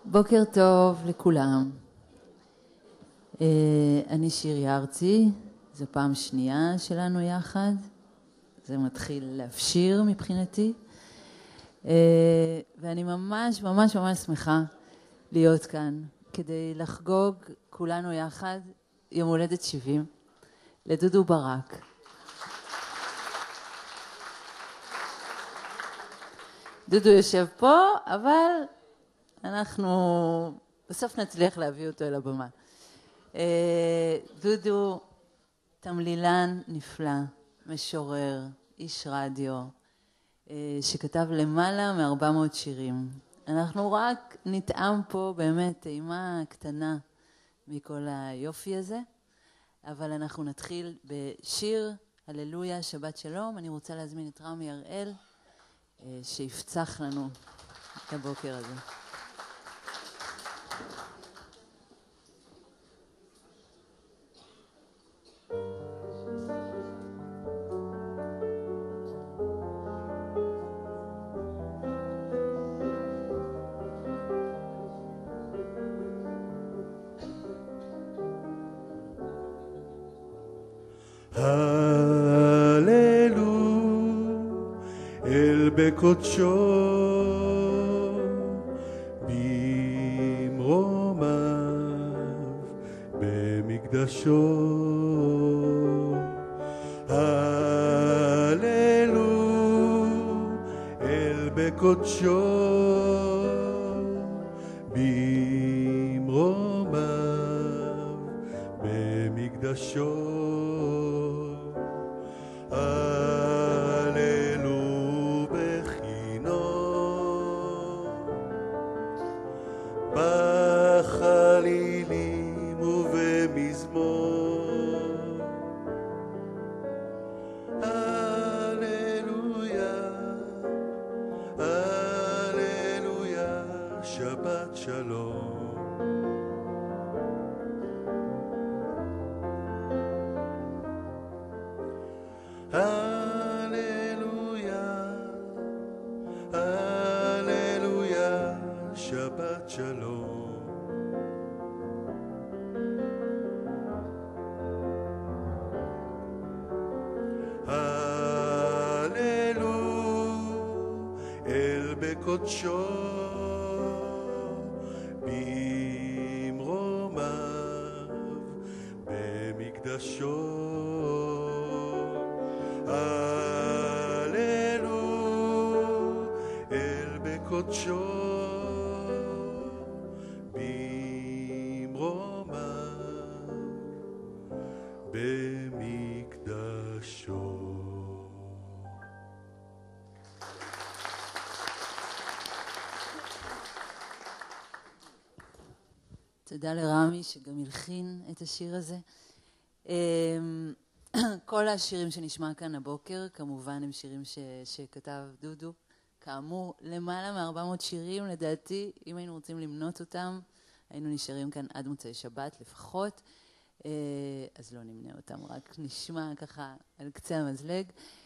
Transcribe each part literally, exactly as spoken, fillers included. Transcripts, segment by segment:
בוקר טוב לכולם. אני שירי ארצי, זו פעם שנייה שלנו יחד. זה מתחיל להפשיר מבחינתי. ואני ממש ממש ממש שמחה להיות כאן כדי לחגוג כולנו יחד יום הולדת שבעים לדודו ברק. דודו יושב פה, אבל אנחנו בסוף נצליח להביא אותו אל הבמה. דודו תמלילן נפלא, משורר, איש רדיו, שכתב למעלה מ-ארבע מאות שירים. אנחנו רק נטעם פה באמת טעימה קטנה מכל היופי הזה, אבל אנחנו נתחיל בשיר הללויה, שבת שלום. אני רוצה להזמין את רמי הראל, שיפצח לנו את הבוקר הזה. בקודשו במרומיו במקדשו הללו אל בקודשו במרומיו במקדשו קודשו במרומיו במקדשו הללו אל בקודשו במרומיו במקדשו. תודה לרמי שגם הלחין את השיר הזה. כל השירים שנשמע כאן הבוקר כמובן הם שירים ש... שכתב דודו. כאמור, למעלה מ-ארבע מאות שירים לדעתי, אם היינו רוצים למנות אותם, היינו נשארים כאן עד מוצאי שבת לפחות. אז לא נמנה אותם, רק נשמע ככה על קצה המזלג.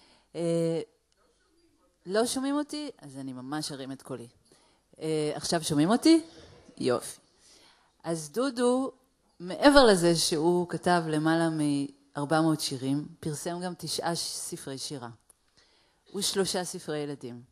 לא שומעים אותי? אז אני ממש ארים את קולי. עכשיו שומעים אותי? יופי. אז דודו, מעבר לזה שהוא כתב למעלה מ-ארבע מאות שירים, פרסם גם תשעה ספרי שירה ושלושה ספרי ילדים.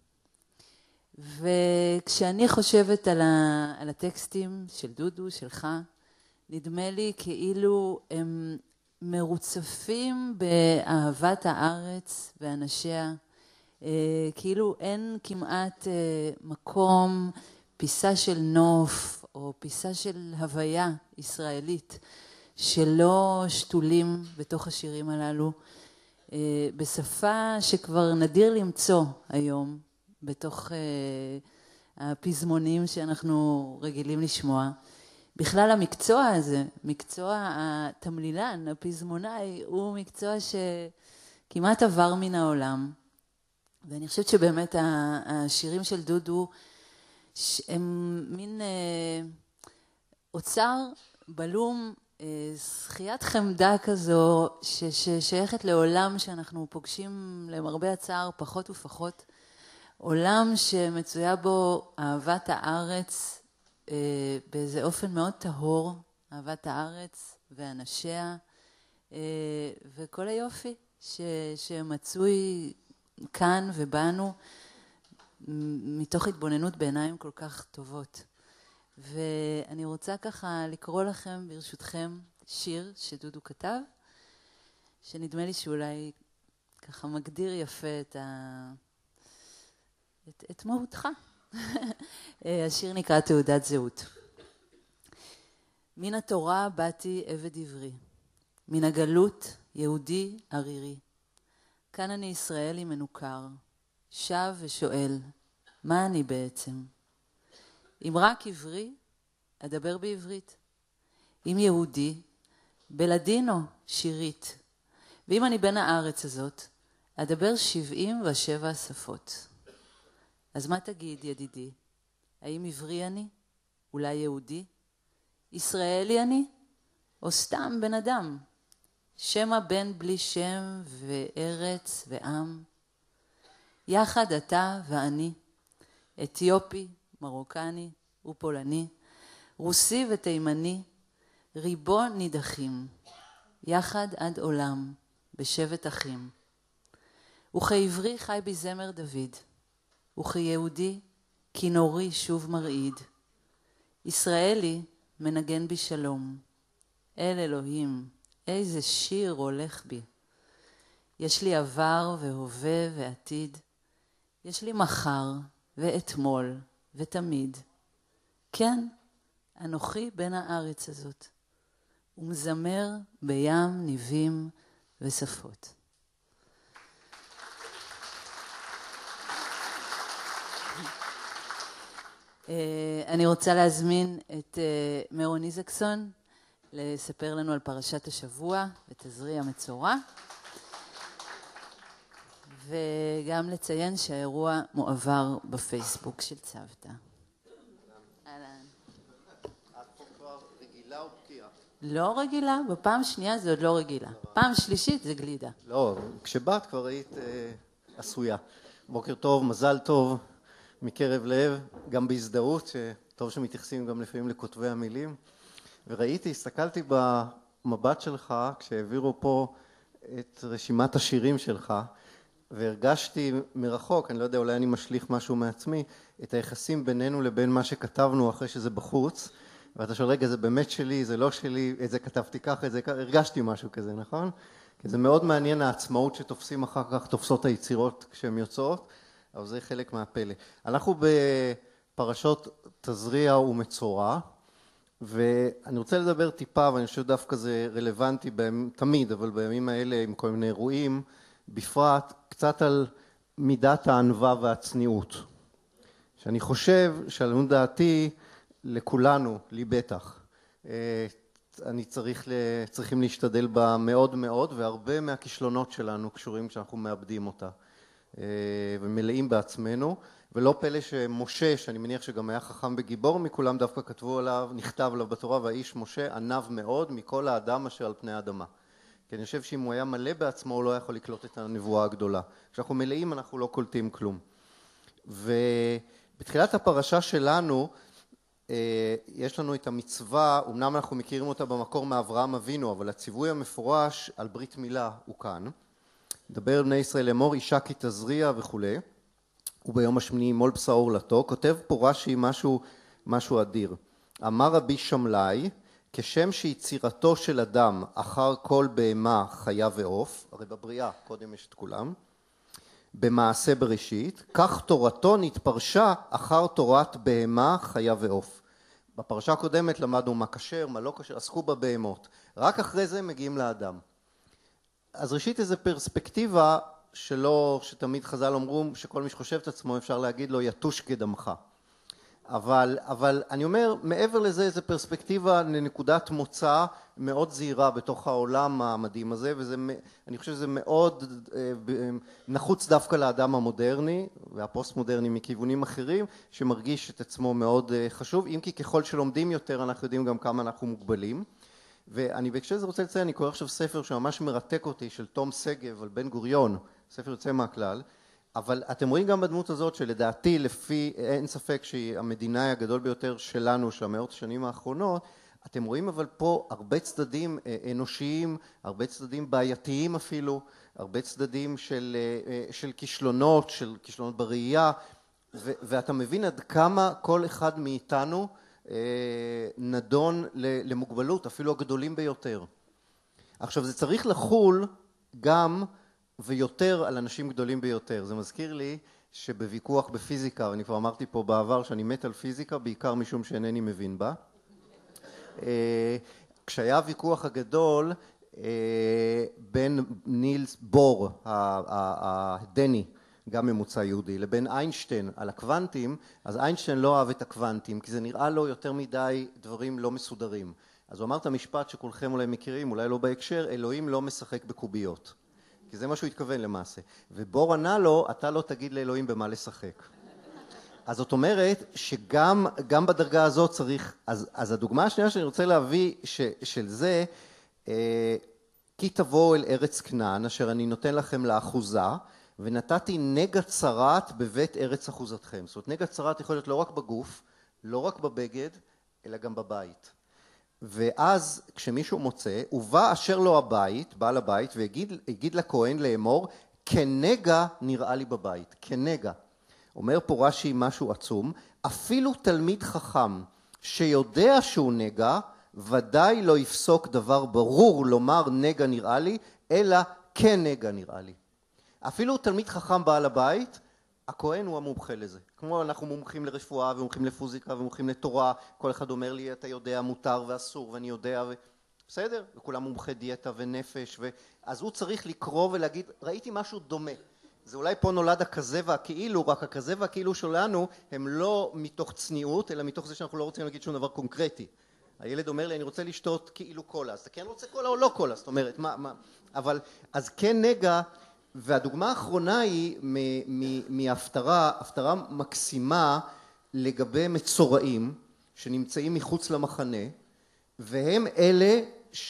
וכשאני חושבת על, ה- על הטקסטים של דודו, שלך, נדמה לי כאילו הם מרוצפים באהבת הארץ ואנשיה, כאילו אין כמעט מקום, פיסה של נוף, או פיסה של הוויה ישראלית שלא שתולים בתוך השירים הללו, בשפה שכבר נדיר למצוא היום בתוך הפזמונים שאנחנו רגילים לשמוע. בכלל המקצוע הזה, מקצוע התמלילן, הפזמונאי, הוא מקצוע שכמעט עבר מן העולם. ואני חושבת שבאמת השירים של דודו הם מין אה, אוצר בלום, אה, זכיית חמדה כזו ש- ששייכת לעולם שאנחנו פוגשים למרבה הצער פחות ופחות, עולם שמצויה בו אהבת הארץ אה, באיזה אופן מאוד טהור, אהבת הארץ ואנשיה, אה, וכל היופי ש, שמצוי כאן ובנו, מתוך התבוננות בעיניים כל כך טובות. ואני רוצה ככה לקרוא לכם ברשותכם שיר שדודו כתב, שנדמה לי שאולי ככה מגדיר יפה את, ה... את, את מהותך. השיר נקרא תעודת זהות. מן התורה באתי עבד עברי, מן הגלות יהודי ערירי. כאן אני ישראלי מנוכר, שב ושואל, מה אני בעצם? אם רק עברי, אדבר בעברית. אם יהודי, בלדינו שירית. ואם אני בן הארץ הזאת, אדבר שבעים ושבע שפות. אז מה תגיד, ידידי? האם עברי אני? אולי יהודי? ישראלי אני? או סתם בן אדם? שמה בן בלי שם וארץ ועם? יחד אתה ואני, אתיופי, מרוקני ופולני, רוסי ותימני, ריבון נידחים, יחד עד עולם, בשבט אחים. וכעברי חי בזמר דוד, וכיהודי כינורי שוב מרעיד. ישראלי מנגן בי שלום, אל אלוהים, איזה שיר הולך בי. יש לי עבר והווה ועתיד, יש לי מחר ואתמול ותמיד. כן, אנוכי בן הארץ הזאת, ומזמר בים ניבים ושפות. אני רוצה להזמין את מירון איזקסון לספר לנו על פרשת השבוע ותזריע מצורע, וגם לציין שהאירוע מועבר בפייסבוק של צוותא. אהלן. את פה כבר רגילה או פקיעה? לא רגילה, בפעם שנייה זה עוד לא רגילה. פעם שלישית זה גלידה. לא, כשבאת כבר היית אה, עשויה. בוקר טוב, מזל טוב, מקרב לב, גם בהזדהות, שטוב שמתייחסים גם לפעמים לכותבי המילים. וראיתי, הסתכלתי במבט שלך כשהעבירו פה את רשימת השירים שלך, והרגשתי מרחוק, אני לא יודע, אולי אני משליך משהו מעצמי, את היחסים בינינו לבין מה שכתבנו אחרי שזה בחוץ, ואתה שואל, רגע, זה באמת שלי, זה לא שלי, את זה כתבתי ככה, את זה ככה, הרגשתי משהו כזה, נכון? כי זה מאוד מעניין העצמאות שתופסים אחר כך, תופסות היצירות כשהן יוצאות, אבל זה חלק מהפלא. אנחנו בפרשות תזריע ומצורע, ואני רוצה לדבר טיפה, ואני חושב דווקא זה רלוונטי בימים, תמיד, אבל בימים האלה עם כל מיני אירועים, בפרט קצת על מידת הענווה והצניעות. שאני חושב שעל דעתי לכולנו, לי בטח, אני צריך, צריכים להשתדל בה מאוד מאוד, והרבה מהכישלונות שלנו קשורים שאנחנו מאבדים אותה, ומלאים בעצמנו, ולא פלא שמשה, שאני מניח שגם היה חכם וגיבור מכולם, דווקא כתבו עליו, נכתב עליו בתורה, והאיש משה ענב מאוד מכל האדם אשר על פני האדמה. כי אני חושב שאם הוא היה מלא בעצמו, הוא לא יכול לקלוט את הנבואה הגדולה. כשאנחנו מלאים, אנחנו לא קולטים כלום. ובתחילת הפרשה שלנו, יש לנו את המצווה, אמנם אנחנו מכירים אותה במקור מאברהם אבינו, אבל הציווי המפורש על ברית מילה הוא כאן. מדבר בני ישראל לאמור, אישה כי תזריע וכו'. וביום השמיני מול בשאור לתו, כותב פה רש"י משהו, משהו אדיר. אמר רבי שמלאי, כשם שיצירתו של אדם אחר כל בהמה, חיה ועוף, הרי בבריאה, קודם יש את כולם, במעשה בראשית, כך תורתו נתפרשה אחר תורת בהמה, חיה ועוף. בפרשה הקודמת למדנו מה כשר, מה לא כשר, עסקו בבהמות. רק אחרי זה מגיעים לאדם. אז ראשית איזו פרספקטיבה שלא, שתמיד חז"ל אומרו שכל מי שחושב את עצמו אפשר להגיד לו יתוש כדמך. אבל, אבל אני אומר, מעבר לזה, זו פרספקטיבה לנקודת מוצא מאוד זהירה בתוך העולם המדהים הזה, וזה, אני חושב שזה מאוד נחוץ דווקא לאדם המודרני, והפוסט-מודרני מכיוונים אחרים, שמרגיש את עצמו מאוד חשוב, אם כי ככל שלומדים יותר, אנחנו יודעים גם כמה אנחנו מוגבלים. ואני בהקשר לזה רוצה לציין, אני קורא עכשיו ספר שממש מרתק אותי, של תום שגב על בן גוריון, ספר יוצא מהכלל, אבל אתם רואים גם בדמות הזאת שלדעתי לפי, אין ספק שהיא המדינאי הגדול ביותר שלנו, של המאות השנים האחרונות, אתם רואים אבל פה הרבה צדדים אנושיים, הרבה צדדים בעייתיים אפילו, הרבה צדדים של, של כישלונות, של כישלונות בראייה, ו, ואתה מבין עד כמה כל אחד מאיתנו נדון למוגבלות, אפילו הגדולים ביותר. עכשיו זה צריך לחול גם ויותר על אנשים גדולים ביותר. זה מזכיר לי שבוויכוח בפיזיקה, ואני כבר אמרתי פה בעבר שאני מת על פיזיקה, בעיקר משום שאינני מבין בה. כשהיה הוויכוח הגדול בין נילס בור, הדני, גם ממוצא יהודי, לבין איינשטיין על הקוונטים, אז איינשטיין לא אהב את הקוונטים, כי זה נראה לו יותר מדי דברים לא מסודרים. אז הוא אמר את המשפט שכולכם אולי מכירים, אולי לא בהקשר, אלוהים לא משחק בקוביות. כי זה מה שהוא התכוון למעשה. ובור ענה לו, אתה לא תגיד לאלוהים במה לשחק. אז זאת אומרת שגם גם בדרגה הזאת צריך, אז, אז הדוגמה השנייה שאני רוצה להביא ש, של זה, אה, כי תבואו אל ארץ כנען, אשר אני נותן לכם לאחוזה, ונתתי נגע צרת בבית ארץ אחוזתכם. זאת אומרת, נגע צרת יכול להיות לא רק בגוף, לא רק בבגד, אלא גם בבית. ואז כשמישהו מוצא, ובא אשר לו הבית, בעל הבית, והגיד לכהן לאמור, כנגע נראה לי בבית, כנגע. אומר פה רש"י משהו עצום, אפילו תלמיד חכם שיודע שהוא נגע, ודאי לא יפסוק דבר ברור לומר נגע נראה לי, אלא כנגע נראה לי. אפילו תלמיד חכם בעל הבית, הכהן הוא המומחה לזה. כמו אנחנו מומחים לרפואה ומומחים לפוזיקה ומומחים לתורה, כל אחד אומר לי אתה יודע מותר ואסור ואני יודע ו... בסדר? וכולם מומחי דיאטה ונפש ו... אז הוא צריך לקרוא ולהגיד ראיתי משהו דומה. זה אולי פה נולד הכזה והכאילו, רק הכזה והכאילו שלנו הם לא מתוך צניעות אלא מתוך זה שאנחנו לא רוצים להגיד שום דבר קונקרטי. הילד אומר לי אני רוצה לשתות כאילו קולה, אז אתה כן רוצה קולה או לא קולה? זאת אומרת מה, מה... אבל אז כן נגע, והדוגמה האחרונה היא מהפטרה, הפטרה מקסימה לגבי מצורעים שנמצאים מחוץ למחנה, והם אלה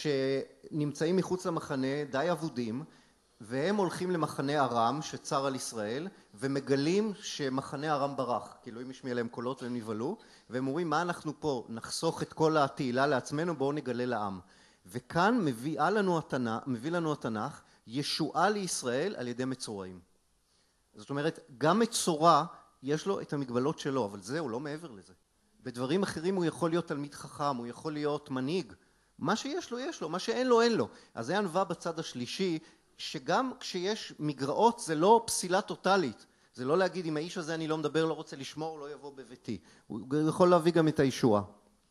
שנמצאים מחוץ למחנה די אבודים, והם הולכים למחנה ארם שצר על ישראל, ומגלים שמחנה ארם ברח, כי אלוהים השמיע להם קולות והם נבהלו, והם אומרים מה אנחנו פה, נחסוך את כל התהילה לעצמנו, בואו נגלה לעם. וכאן מביא לנו התנ"ך, מביא לנו התנ"ך, ישועה לישראל על ידי מצורעים. זאת אומרת, גם מצורע יש לו את המגבלות שלו, אבל זהו, לא מעבר לזה. בדברים אחרים הוא יכול להיות תלמיד חכם, הוא יכול להיות מנהיג. מה שיש לו, יש לו, מה שאין לו, אין לו. אז זה ענווה בצד השלישי, שגם כשיש מגרעות זה לא פסילה טוטלית. זה לא להגיד, אם האיש הזה אני לא מדבר, לא רוצה לשמור, לא יבוא בביתי. הוא יכול להביא גם את הישועה.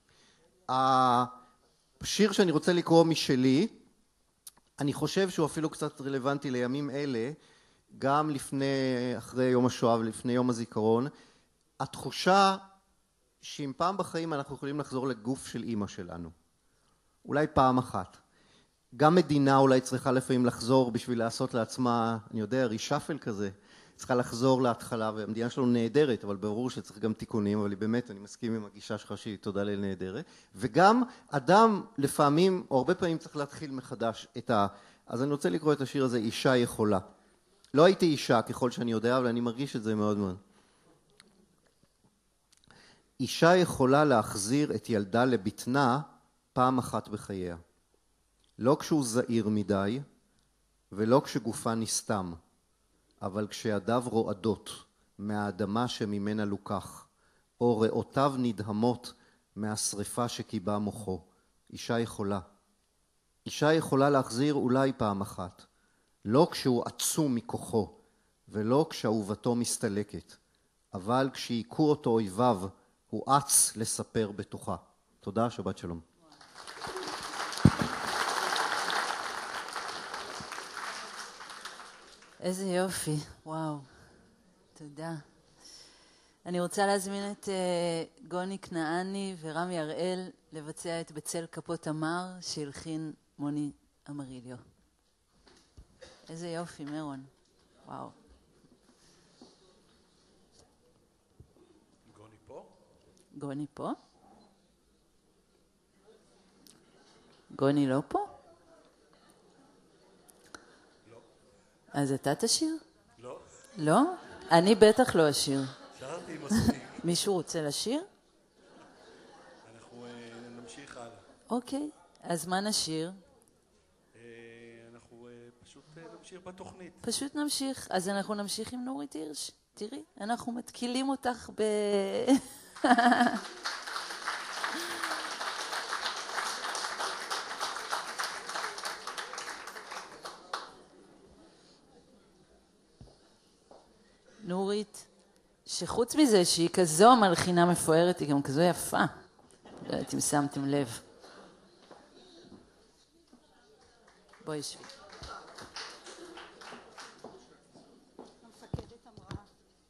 השיר שאני רוצה לקרוא משלי, אני חושב שהוא אפילו קצת רלוונטי לימים אלה, גם לפני, אחרי יום השואה ולפני יום הזיכרון, התחושה שאם פעם בחיים אנחנו יכולים לחזור לגוף של אמא שלנו. אולי פעם אחת. גם מדינה אולי צריכה לפעמים לחזור בשביל לעשות לעצמה, אני יודע, רישפל כזה, צריכה לחזור להתחלה, והמדינה שלנו נהדרת, אבל ברור שצריך גם תיקונים, אבל באמת אני מסכים עם הגישה שלך שהיא תודה לאל נהדרת. וגם אדם לפעמים, או הרבה פעמים צריך להתחיל מחדש את ה... אז אני רוצה לקרוא את השיר הזה, אישה יכולה. לא הייתי אישה ככל שאני יודע, אבל אני מרגיש את זה מאוד מאוד. אישה יכולה להחזיר את ילדה לבטנה פעם אחת בחייה. לא כשהוא זהיר מדי, ולא כשגופה נסתם. אבל כשידיו רועדות מהאדמה שממנה לוקח, או ראותיו נדהמות מהשריפה שקיבה מוחו, אישה יכולה. אישה יכולה להחזיר אולי פעם אחת, לא כשהוא עצום מכוחו, ולא כשאהובתו מסתלקת, אבל כשהיכו אותו אויביו, הוא אץ לספר בתוכה. תודה, שבת שלום. איזה יופי, וואו, תודה. אני רוצה להזמין את uh, גוני כנעני ורמי הראל לבצע את בצל כפות תמר שהלחין מוני אמריליו. איזה יופי, מרון, וואו. גוני פה? גוני פה? גוני לא פה? לא. אז אתה תשיר? לא. לא? אני בטח לא אשיר. שרתי מספיק. מישהו רוצה לשיר? אנחנו אה, נמשיך הלאה. אוקיי, אז מה נשיר? אה, אנחנו אה, פשוט אה, נמשיך בתוכנית. פשוט נמשיך. אז אנחנו נמשיך עם נורית הירש. תראי, אנחנו מתקילים אותך ב... נורית, שחוץ מזה שהיא כזו מלחינה מפוארת, היא גם כזו יפה. לא יודעת אם שמתם לב. בואי שבי. המפקדת אמרה.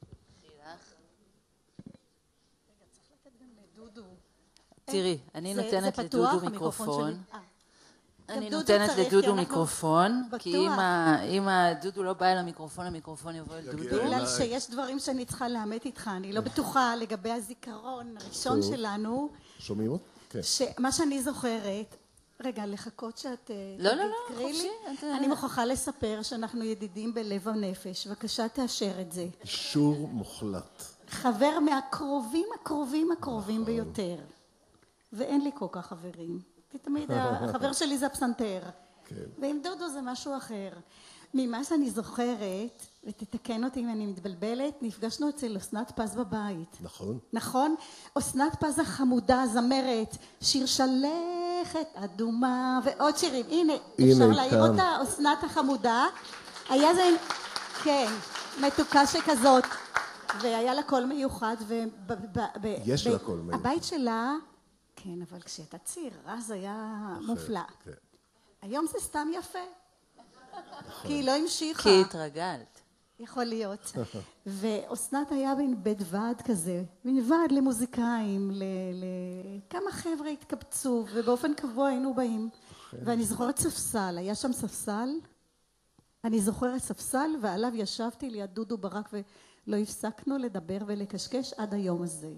רגע, צריך לתת גם לדודו. תראי, אני זה- נותנת זה פתוח, לדודו המיקרופון מיקרופון. שלי? אה. אני גם דודו נותנת צריך, כי לדודו אנחנו- מיקרופון, כי אם בטוח. ה- אם הדודו לא בא אל המיקרופון, המיקרופון יבוא אל יגיע דודו. אליי. בגלל שיש דברים שאני צריכה לאמת איתך, אני לא בטוחה לגבי הזיכרון הראשון טוב. שלנו, שומעים אותי? כן. שמה שאני זוכרת, רגע, לחכות שאת... אה, לא, לא, תגיד, לא, תקראי חופשי, לי. את- אני מוכרחה לספר שאנחנו ידידים בלב הנפש, בבקשה תאשר את זה. אישור מוחלט. חבר מהקרובים הקרובים הקרובים ביותר. ואין לי כל כך חברים. כי תמיד החבר שלי זה הפסנתר. כן. ועם דודו זה משהו אחר. ממה שאני זוכרת, ותתקן אותי אם אני מתבלבלת, נפגשנו אצל אסנת פז בבית. נכון? נכון? אסנת פז החמודה, זמרת, שיר שלכת, אדומה, ועוד שירים. הנה, הנה, אפשר להעיר כאן. אותה? אסנת החמודה. היה זה, כן, מתוקה שכזאת. והיה לה קול מיוחד, ו... ב- ב- ב- יש ב- לה קול מיוחד. הבית שלה, כן, אבל כשהייתה צעירה זה היה מופלא. כן. היום זה סתם יפה. כי היא לא המשיכה. כי התרגלת. יכול להיות. ואסנת היה מין בית ועד כזה, מין ועד למוזיקאים, ל... ל... כמה חבר'ה התקבצו, ובאופן קבוע היינו באים. ואני זוכרת ספסל, היה שם ספסל, אני זוכרת ספסל, ועליו ישבתי ליד דודו ברק, ולא הפסקנו לדבר ולקשקש עד היום הזה.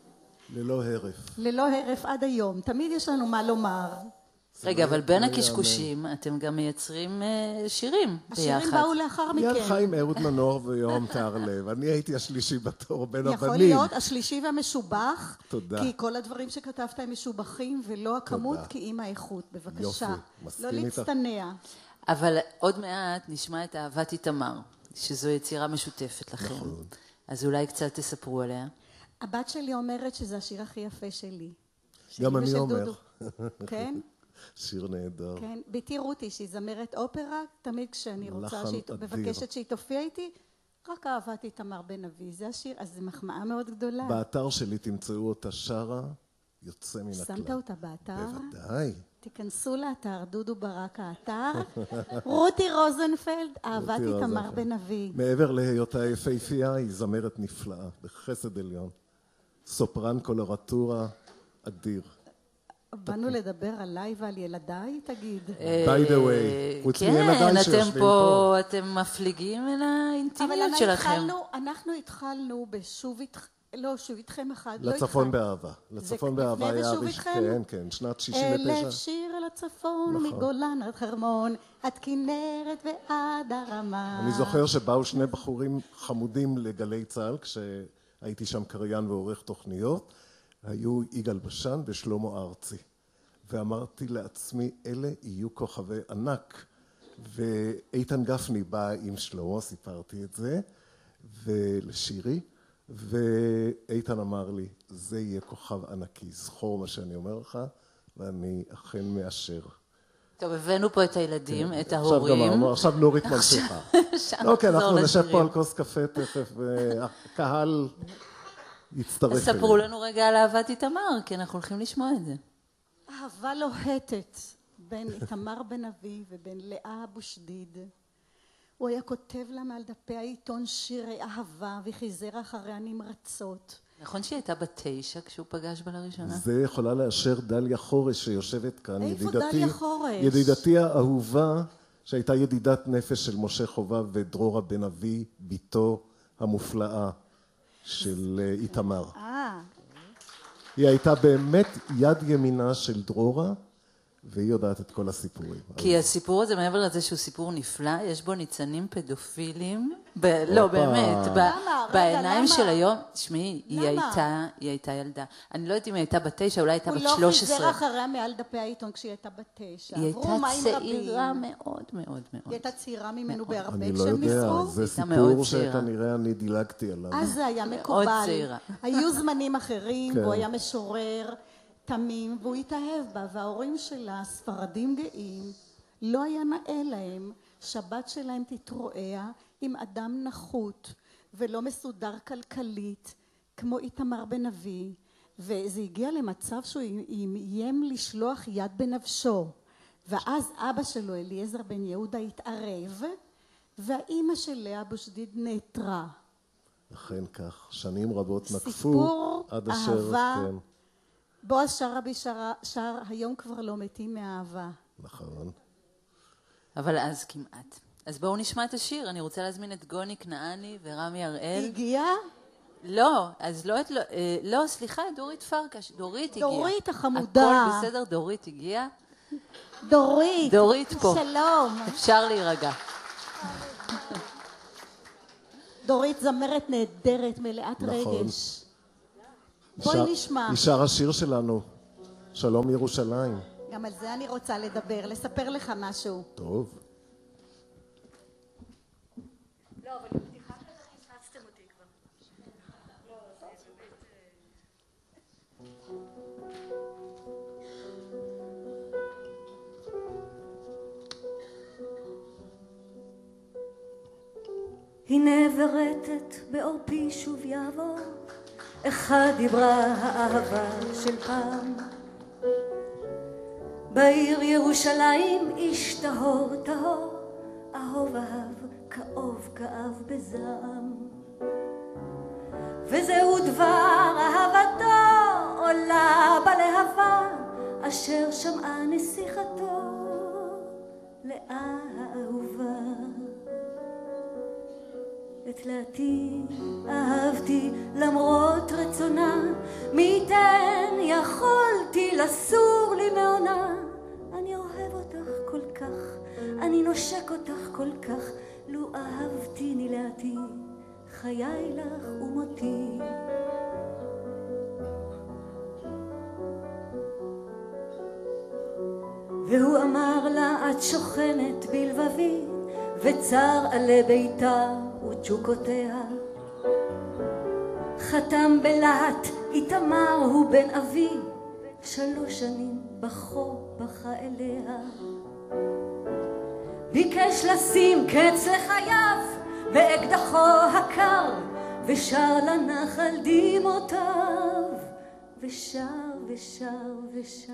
ללא הרף. ללא הרף עד היום. תמיד יש לנו מה לומר. רגע, אבל בין לא הקשקושים, אתם גם מייצרים אה, שירים ביחד. השירים באו לאחר מיד מכן. חיים אהוד מנור ויורם טהרלב. אני הייתי השלישי בתור בין הבנים. יכול להיות, השלישי והמשובח. תודה. כי כל הדברים שכתבת הם משובחים, ולא הכמות, תודה. כי עם האיכות. בבקשה. יופי, מסכים לא איתך. להצטנע. אבל עוד מעט נשמע את אהבת איתמר, שזו יצירה משותפת לכם. נכון. אז אולי קצת תספרו עליה. הבת שלי אומרת שזה השיר הכי יפה שלי. שלי גם אני ושל אומר. דודו. כן? שיר נהדר. כן. ביתי רותי, שהיא זמרת אופרה, תמיד כשאני רוצה, לחן שהיא, אדיר. מבקשת שהיא תופיע איתי, רק אהבת איתמר בן אבי. זה השיר, אז זו מחמאה מאוד גדולה. באתר שלי תמצאו אותה שרה, יוצא מן הכלל. שמת אותה באתר? בוודאי. תיכנסו לאתר, דודו ברק האתר, רותי רוזנפלד, אהבת רותי איתמר רוזנפלד. בן אבי. מעבר להיותה יפהפייה, היא זמרת נפלאה, בחסד עליון. סופרן קולורטורה אדיר. באנו לדבר עליי ועל ילדיי, תגיד. by the way, חוץ כן, מילדיי אתם שיושבים פה, פה. אתם מפליגים אל אבל האינטימיות אנחנו שלכם. התחלנו, אנחנו התחלנו בשוב איתכם, לא, שוב איתכם אחד, לא לצפון איתכם. באהבה. לצפון לפני באהבה היה ושוב הראש- איתכם? כן, כן, שנת שישים ותשע. אלף שיר על הצפון, נכון. מגולן עד חרמון, עד כנרת ועד הרמה. אני זוכר שבאו שני בחורים חמודים לגלי צה"ל, כשהייתי שם קריין ועורך תוכניות, היו יגאל בשן ושלמה ארצי. ואמרתי לעצמי, אלה יהיו כוכבי ענק. ואיתן גפני בא עם שלמה, סיפרתי את זה, ולשירי, ואיתן אמר לי, זה יהיה כוכב ענקי, זכור מה שאני אומר לך, ואני אכן מאשר. טוב, הבאנו פה את הילדים, את עכשיו ההורים. גמרנו, עכשיו נורית ממשיכה. עכשיו אוקיי, נחזור אנחנו נשב לשירים. פה על כוס קפה תכף, והקהל יצטרף אז ספרו לנו רגע על אהבת איתמר, כי אנחנו הולכים לשמוע את זה. אהבה לוהטת בין איתמר בן אבי ובין לאה אבו שדיד. הוא היה כותב לה מעל דפי העיתון שירי אהבה וחיזר אחריה נמרצות. נכון שהיא הייתה בת תשע כשהוא פגש בה לראשונה? זה יכולה לאשר דליה חורש שיושבת כאן, איפה ידידתי, דליה חורש? ידידתי האהובה, שהייתה ידידת נפש של משה חובב ודרורה בן אבי, בתו המופלאה של אה, איתמר. אה, היא הייתה באמת יד ימינה של דרורה, והיא יודעת את כל הסיפורים. כי הסיפור הזה, מעבר לזה שהוא סיפור נפלא, יש בו ניצנים פדופילים, ב- לא, באמת, ב- למה? רגע, בעיניים למה? של היום, תשמעי, היא למה? הייתה, היא הייתה ילדה. אני לא יודעת אם היא הייתה בת תשע, אולי הייתה בת הוא שלוש לא חיזר עשרה. אחריה מעל דפי העיתון כשהיא הייתה בת תשע. היא עברו הייתה מים צעירה רבים. מאוד מאוד מאוד. היא הייתה צעירה ממנו בהרבה אני לא כשהם יודע, נישאו. זה הייתה מאוד סיפור צעירה. שכנראה אני דילגתי עליו. אז זה היה מאוד מקובל. צעירה. היו זמנים אחרים, כן. והוא היה משורר תמים, והוא התאהב בה, וההורים שלה, ספרדים גאים, לא היה נאה להם שהבת שלהם תתרועע עם אדם נחות ולא מסודר כלכלית, כמו איתמר בן אבי, וזה הגיע למצב שהוא איים לשלוח יד בנפשו, ואז אבא שלו, אליעזר בן יהודה, התערב, והאימא של לאה בושדית נעתרה. אכן כך, שנים רבות נקפו סיפור עד אשר... אהבה. כן, בועז שרעבי שר, שר היום כבר לא מתים מאהבה. נכון. אבל אז כמעט. אז בואו נשמע את השיר. אני רוצה להזמין את גוני כנעני ורמי הראל. הגיע? לא, אז לא את... לא, אה, לא, סליחה, דורית פרקש. דורית הגיעה. דורית החמודה. הכל בסדר, דורית הגיעה. דורית. דורית פה. שלום. אפשר להירגע. דורית זמרת נהדרת, מלאת נכון. רגש. בואי שר- נשמע. היא שר השיר שלנו, שלום ירושלים. גם על זה אני רוצה לדבר, לספר לך משהו. טוב. לא, אבל בפתיחה כזאת הפצתם אותי כבר. לא, זה באמת... הנה ורטט בעורפי שוב יעבור, אחד דיברה האהבה של פעם. בעיר ירושלים איש טהור טהור, אהוב אהב, כאוב כאב בזעם. וזהו דבר אהבתו עולה בלהבה, אשר שמעה נסיכתו לאהובה. את לאתי אהבתי למרות רצונה, מי ייתן יכולתי לסור לי מעונה. אני אוהב אותך כל כך, אני נושק אותך כל כך, לו אהבתיני לאתי, חיי לך ומותי. והוא אמר לה, את שוכנת בלבבי, וצר עלי ביתה ותשוקותיה. חתם בלהט, איתמר הוא בן אבי, שלוש שנים בכו בכה אליה. ביקש לשים קץ לחייו באקדחו הקר, ושר לנחל דמעותיו, ושר ושר ושר.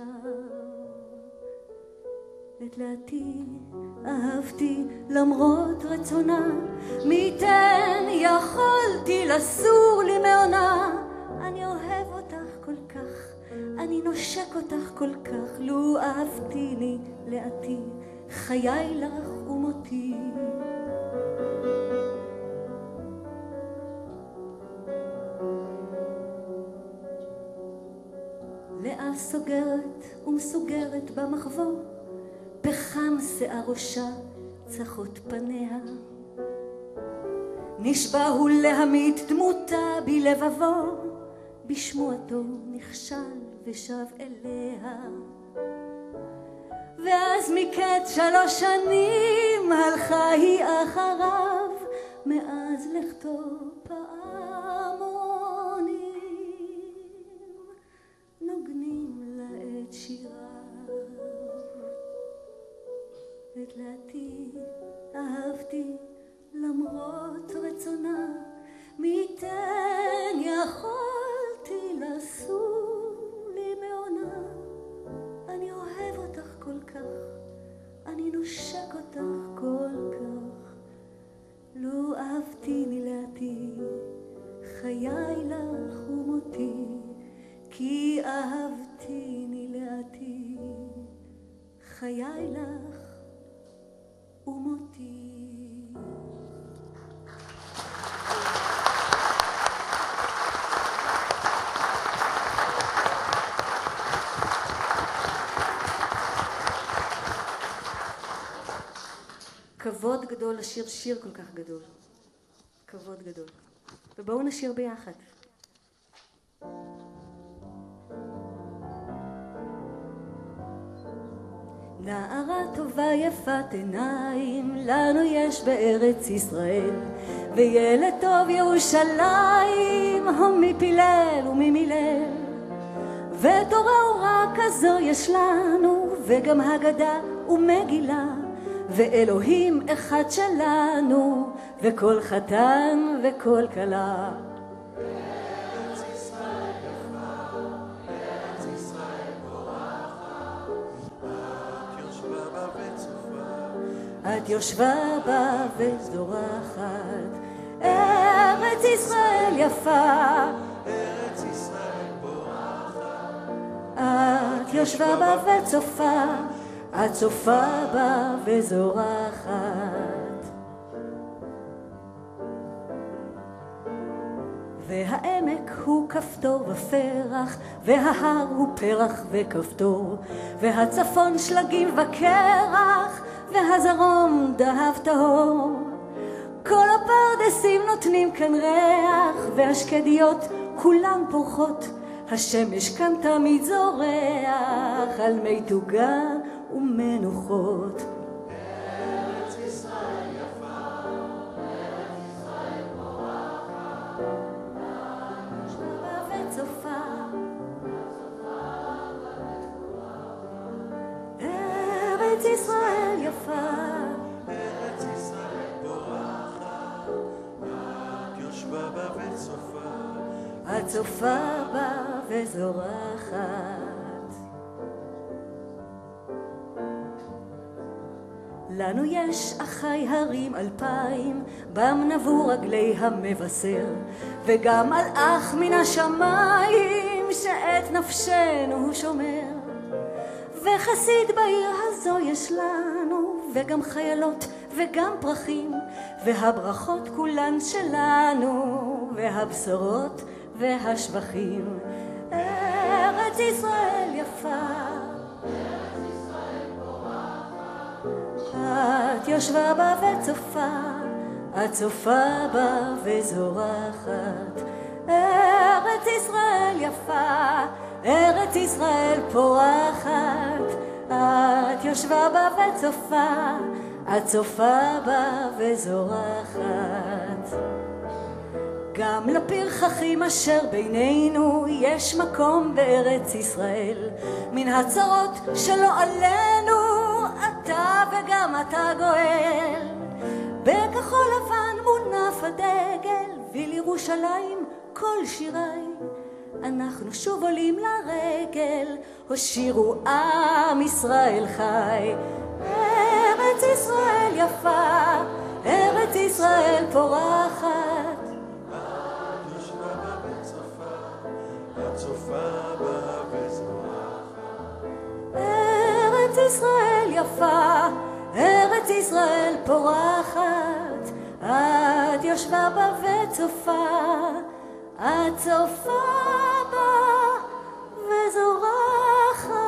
את לאתי אהבתי למרות רצונה, מי ייתן יכולתי לסור לי מעונה. אני אוהב אותך כל כך, אני נושק אותך כל כך, לו אהבתיני לאתי, חיי לך ומותי. לאה סוגרת ומסוגרת במחבור, פחם שיער ראשה, צחות פניה. נשבע הוא להמית דמותה בלבבו, בשמועתו נכשל ושב אליה. ואז מקץ שלוש שנים הלכה היא אחריו, מאז לכתו פעמונים נוגנים לה את שיריו. את לאתי אהבתי למרות רצונה, מי ייתן יכולתי לסור לי מעונה. אני אוהב אותך כל כך, אני נושק אותך כל כך, לו אהבתיני לאתי, חיי לך ומותי, כי אהבתיני לאתי, חיי לך ומותי. כבוד גדול לשיר שיר כל כך גדול. כבוד גדול. ובואו נשיר ביחד. נערה טובה יפת עיניים, לנו יש בארץ ישראל, וילד טוב ירושלים, מי פילל ומי מילל. ותורה אורה כזו יש לנו, וגם הגדה ומגילה, ואלוהים אחד שלנו, וכל חתן וכל כלה. ארץ ישראל יפה, ארץ ישראל בורחת, את יושבה בה וצופה, את יושבה בה וזורחת. ארץ ישראל יפה, ארץ ישראל בורחת, את יושבה בה וצופה, את צופה בה וזורחת. והעמק הוא כפתור ופרח, וההר הוא פרח וכפתור, והצפון שלגים וקרח, והזרום דהב טהור. כל הפרדסים נותנים כאן ריח, והשקדיות כולן פורחות, השמש כאן תמיד זורח על מי תוגה ומנוחות. ארץ ישראל יפה, ארץ ישראל בורחת, בה וצופה, ארץ ישראל יפה, ארץ ישראל בורחת, את יושבה בה וצופה, את צופה בה וזורחת. לנו יש אחי הרים אלפיים, בם נבו רגלי המבשר, וגם מלאך מן השמיים שאת נפשנו הוא שומר. וחסיד בעיר הזו יש לנו, וגם חיילות וגם פרחים, והברכות כולן שלנו, והבשורות והשבחים. ארץ ישראל יפה, את יושבה בה וצופה, את צופה בה וזורחת. ארץ ישראל יפה, ארץ ישראל פורחת, את יושבה בה וצופה, את צופה בה וזורחת. גם לפרחחים אשר בינינו יש מקום בארץ ישראל, מן הצרות שלא עלינו אתה וגם אתה גואל. בכחול לבן מונף הדגל, ולירושלים כל שירי, אנחנו שוב עולים לרגל, הושירו עם ישראל חי. ארץ ישראל יפה, ארץ ישראל פורחת, את יושבה בה וצופה, את צופה בה וזורחת. ארץ ישראל יפה, ארץ ישראל פורחת, את יושבה בה וצופה, את צופה בה וזורחת.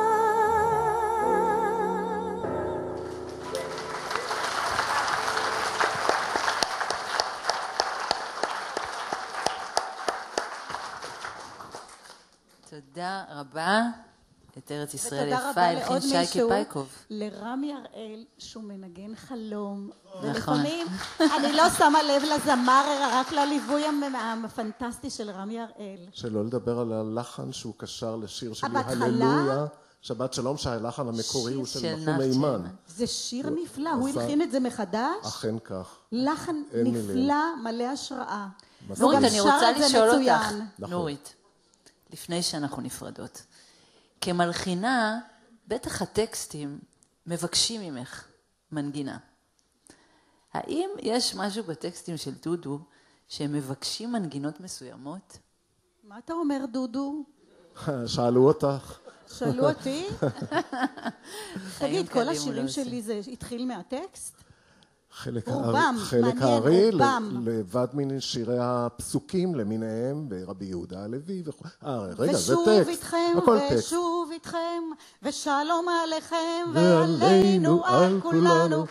תודה רבה. את ארץ ישראל ותודה יפה, רבה הלחין לעוד שייקה מישהו, פייקוב. לרמי הראל, שהוא מנגן חלום. נכון. ולפעמים אני לא שמה לב לזמר, אלא רק לליווי המ- הפנטסטי של רמי הראל. שלא לדבר על הלחן שהוא קשר לשיר שלי, בהתחלה? הללויה, שבת שלום, שהלחן המקורי הוא של של נחום נחצ'ה מימן. הימן. זה שיר נפלא, הוא עשה- הלחין את זה מחדש. אכן כך. לחן אין מילים. נפלא, מלא השראה. מסכים. נורית, גם אני שר רוצה את זה לשאול אותך, מצוין. נכון. נורית, לפני שאנחנו נפרדות. כמלחינה, בטח הטקסטים מבקשים ממך מנגינה. האם יש משהו בטקסטים של דודו שהם מבקשים מנגינות מסוימות? מה אתה אומר, דודו? שאלו אותך. שאלו אותי. חיים תגיד, כל קלים הוא השירים לא שלי זה התחיל מהטקסט? חלק רובם, הארי, חלק מעניין, הארי, רובם. ל- לבד מן שירי הפסוקים למיניהם, ברבי יהודה הלוי וכו'. אה, רגע, זה טקסט. ושוב איתכם, הכל טקסט. ושוב איתכם, ושלום עליכם, ועלינו ועלינו על על כולנו. כולנו.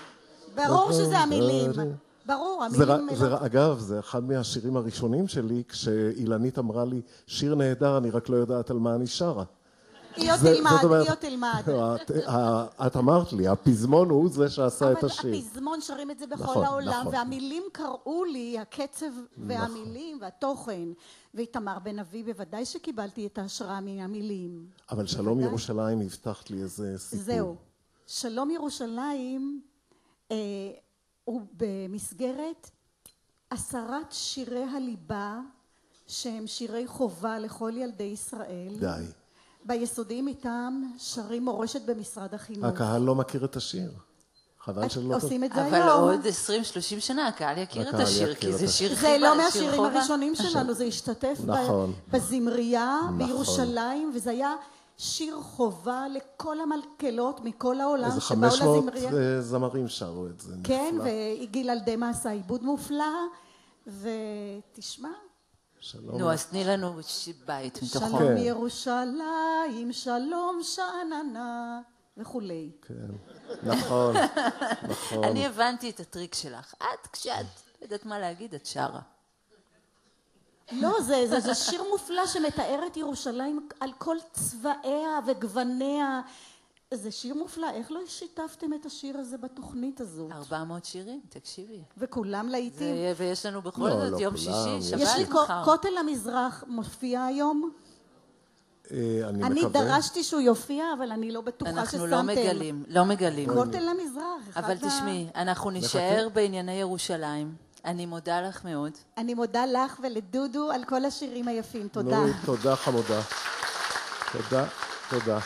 ברור שזה המילים. ברור, המילים... זה, זה, אגב, זה אחד מהשירים הראשונים שלי, כשאילנית אמרה לי, שיר נהדר, אני רק לא יודעת על מה אני שרה. היא עוד תלמד, היא עוד תלמד. את, את אמרת לי, הפזמון הוא זה שעשה את השיר. אבל הפזמון שרים את זה בכל נכון, העולם, נכון. והמילים קראו לי, הקצב והמילים והתוכן. ואיתמר בן אבי, בוודאי שקיבלתי את ההשראה מהמילים. אבל שלום ירושלים, הבטחת לי איזה סיפור. זהו. שלום ירושלים אה, הוא במסגרת עשרת שירי הליבה, שהם שירי חובה לכל ילדי ישראל. די. ביסודיים איתם שרים מורשת במשרד החינוך. הקהל לא מכיר את השיר. חבל שלא... עושים את זה היום. אבל עוד עשרים שלושים שנה הקהל יכיר את השיר, כי זה שיר חיבה, זה לא מהשירים הראשונים שלנו, זה השתתף בזמרייה בירושלים, וזה היה שיר חובה לכל המלכלות מכל העולם. איזה חמש מאות זמרים שרו את זה. כן, והגיל על דמה עשה עיבוד מופלא, ותשמע. נו, אז תני לנו בית מתוכו. שלום ירושלים, שלום שאננה, וכולי. כן, נכון, נכון. אני הבנתי את הטריק שלך. את, כשאת יודעת מה להגיד, את שרה. לא, זה, זה, זה שיר מופלא שמתאר את ירושלים על כל צבעיה וגווניה. זה שיר מופלא. איך לא שיתפתם את השיר הזה בתוכנית הזו? ארבע מאות שירים, תקשיבי. וכולם לעיתים. ויש לנו בכל זאת יום שישי, שבת מחר. יש לי כותל המזרח מופיע היום. אני אני מקווה. דרשתי שהוא יופיע, אבל אני לא בטוחה ששמתם. אנחנו לא מגלים, לא מגלים. כותל המזרח. אבל תשמעי, אנחנו נשאר בענייני ירושלים. אני מודה לך מאוד. אני מודה לך ולדודו על כל השירים היפים. תודה. נו, תודה חמודה. תודה, תודה.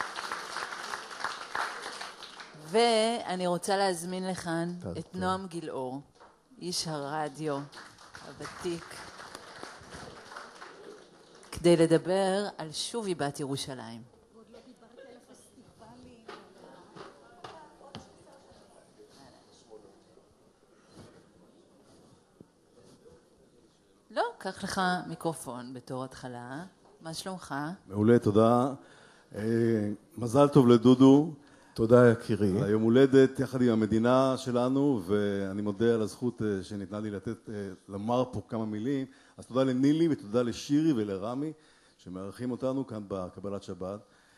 ואני רוצה להזמין לכאן את נועם גילאור, איש הרדיו הוותיק, כדי לדבר על שובי בת ירושלים. עוד לא דיברתי על הפסטיבלים. לא, קח לך מיקרופון בתור התחלה. מה שלומך? מעולה, תודה. מזל טוב לדודו. תודה יקירי. על היום הולדת יחד עם המדינה שלנו, ואני מודה על הזכות שניתנה לי לתת, לומר פה כמה מילים. אז תודה לנילי ותודה לשירי ולרמי שמארחים אותנו כאן בקבלת שבת.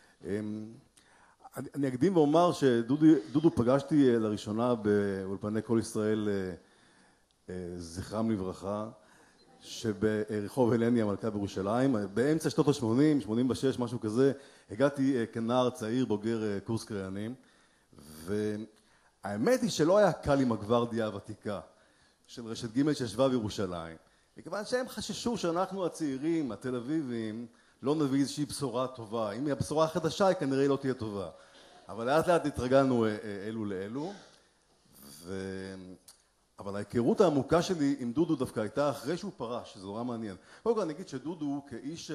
אני אקדים ואומר שדודו פגשתי לראשונה באולפני כל ישראל, זכרם לברכה, שברחוב הלני המלכה בירושלים, באמצע שנות ה-שמונים, שמונים ושש, משהו כזה, הגעתי כנער צעיר בוגר קורס קריינים, והאמת היא שלא היה קל עם הגוורדיה הוותיקה של רשת ג' שישבה בירושלים, מכיוון שהם חששו שאנחנו הצעירים, התל אביבים, לא נביא איזושהי בשורה טובה. אם היא הבשורה החדשה, היא כנראה לא תהיה טובה. אבל לאט לאט התרגלנו אלו לאלו, ו... אבל ההיכרות העמוקה שלי עם דודו דווקא הייתה אחרי שהוא פרש, שזה נורא מעניין. קודם כל אני אגיד שדודו כאיש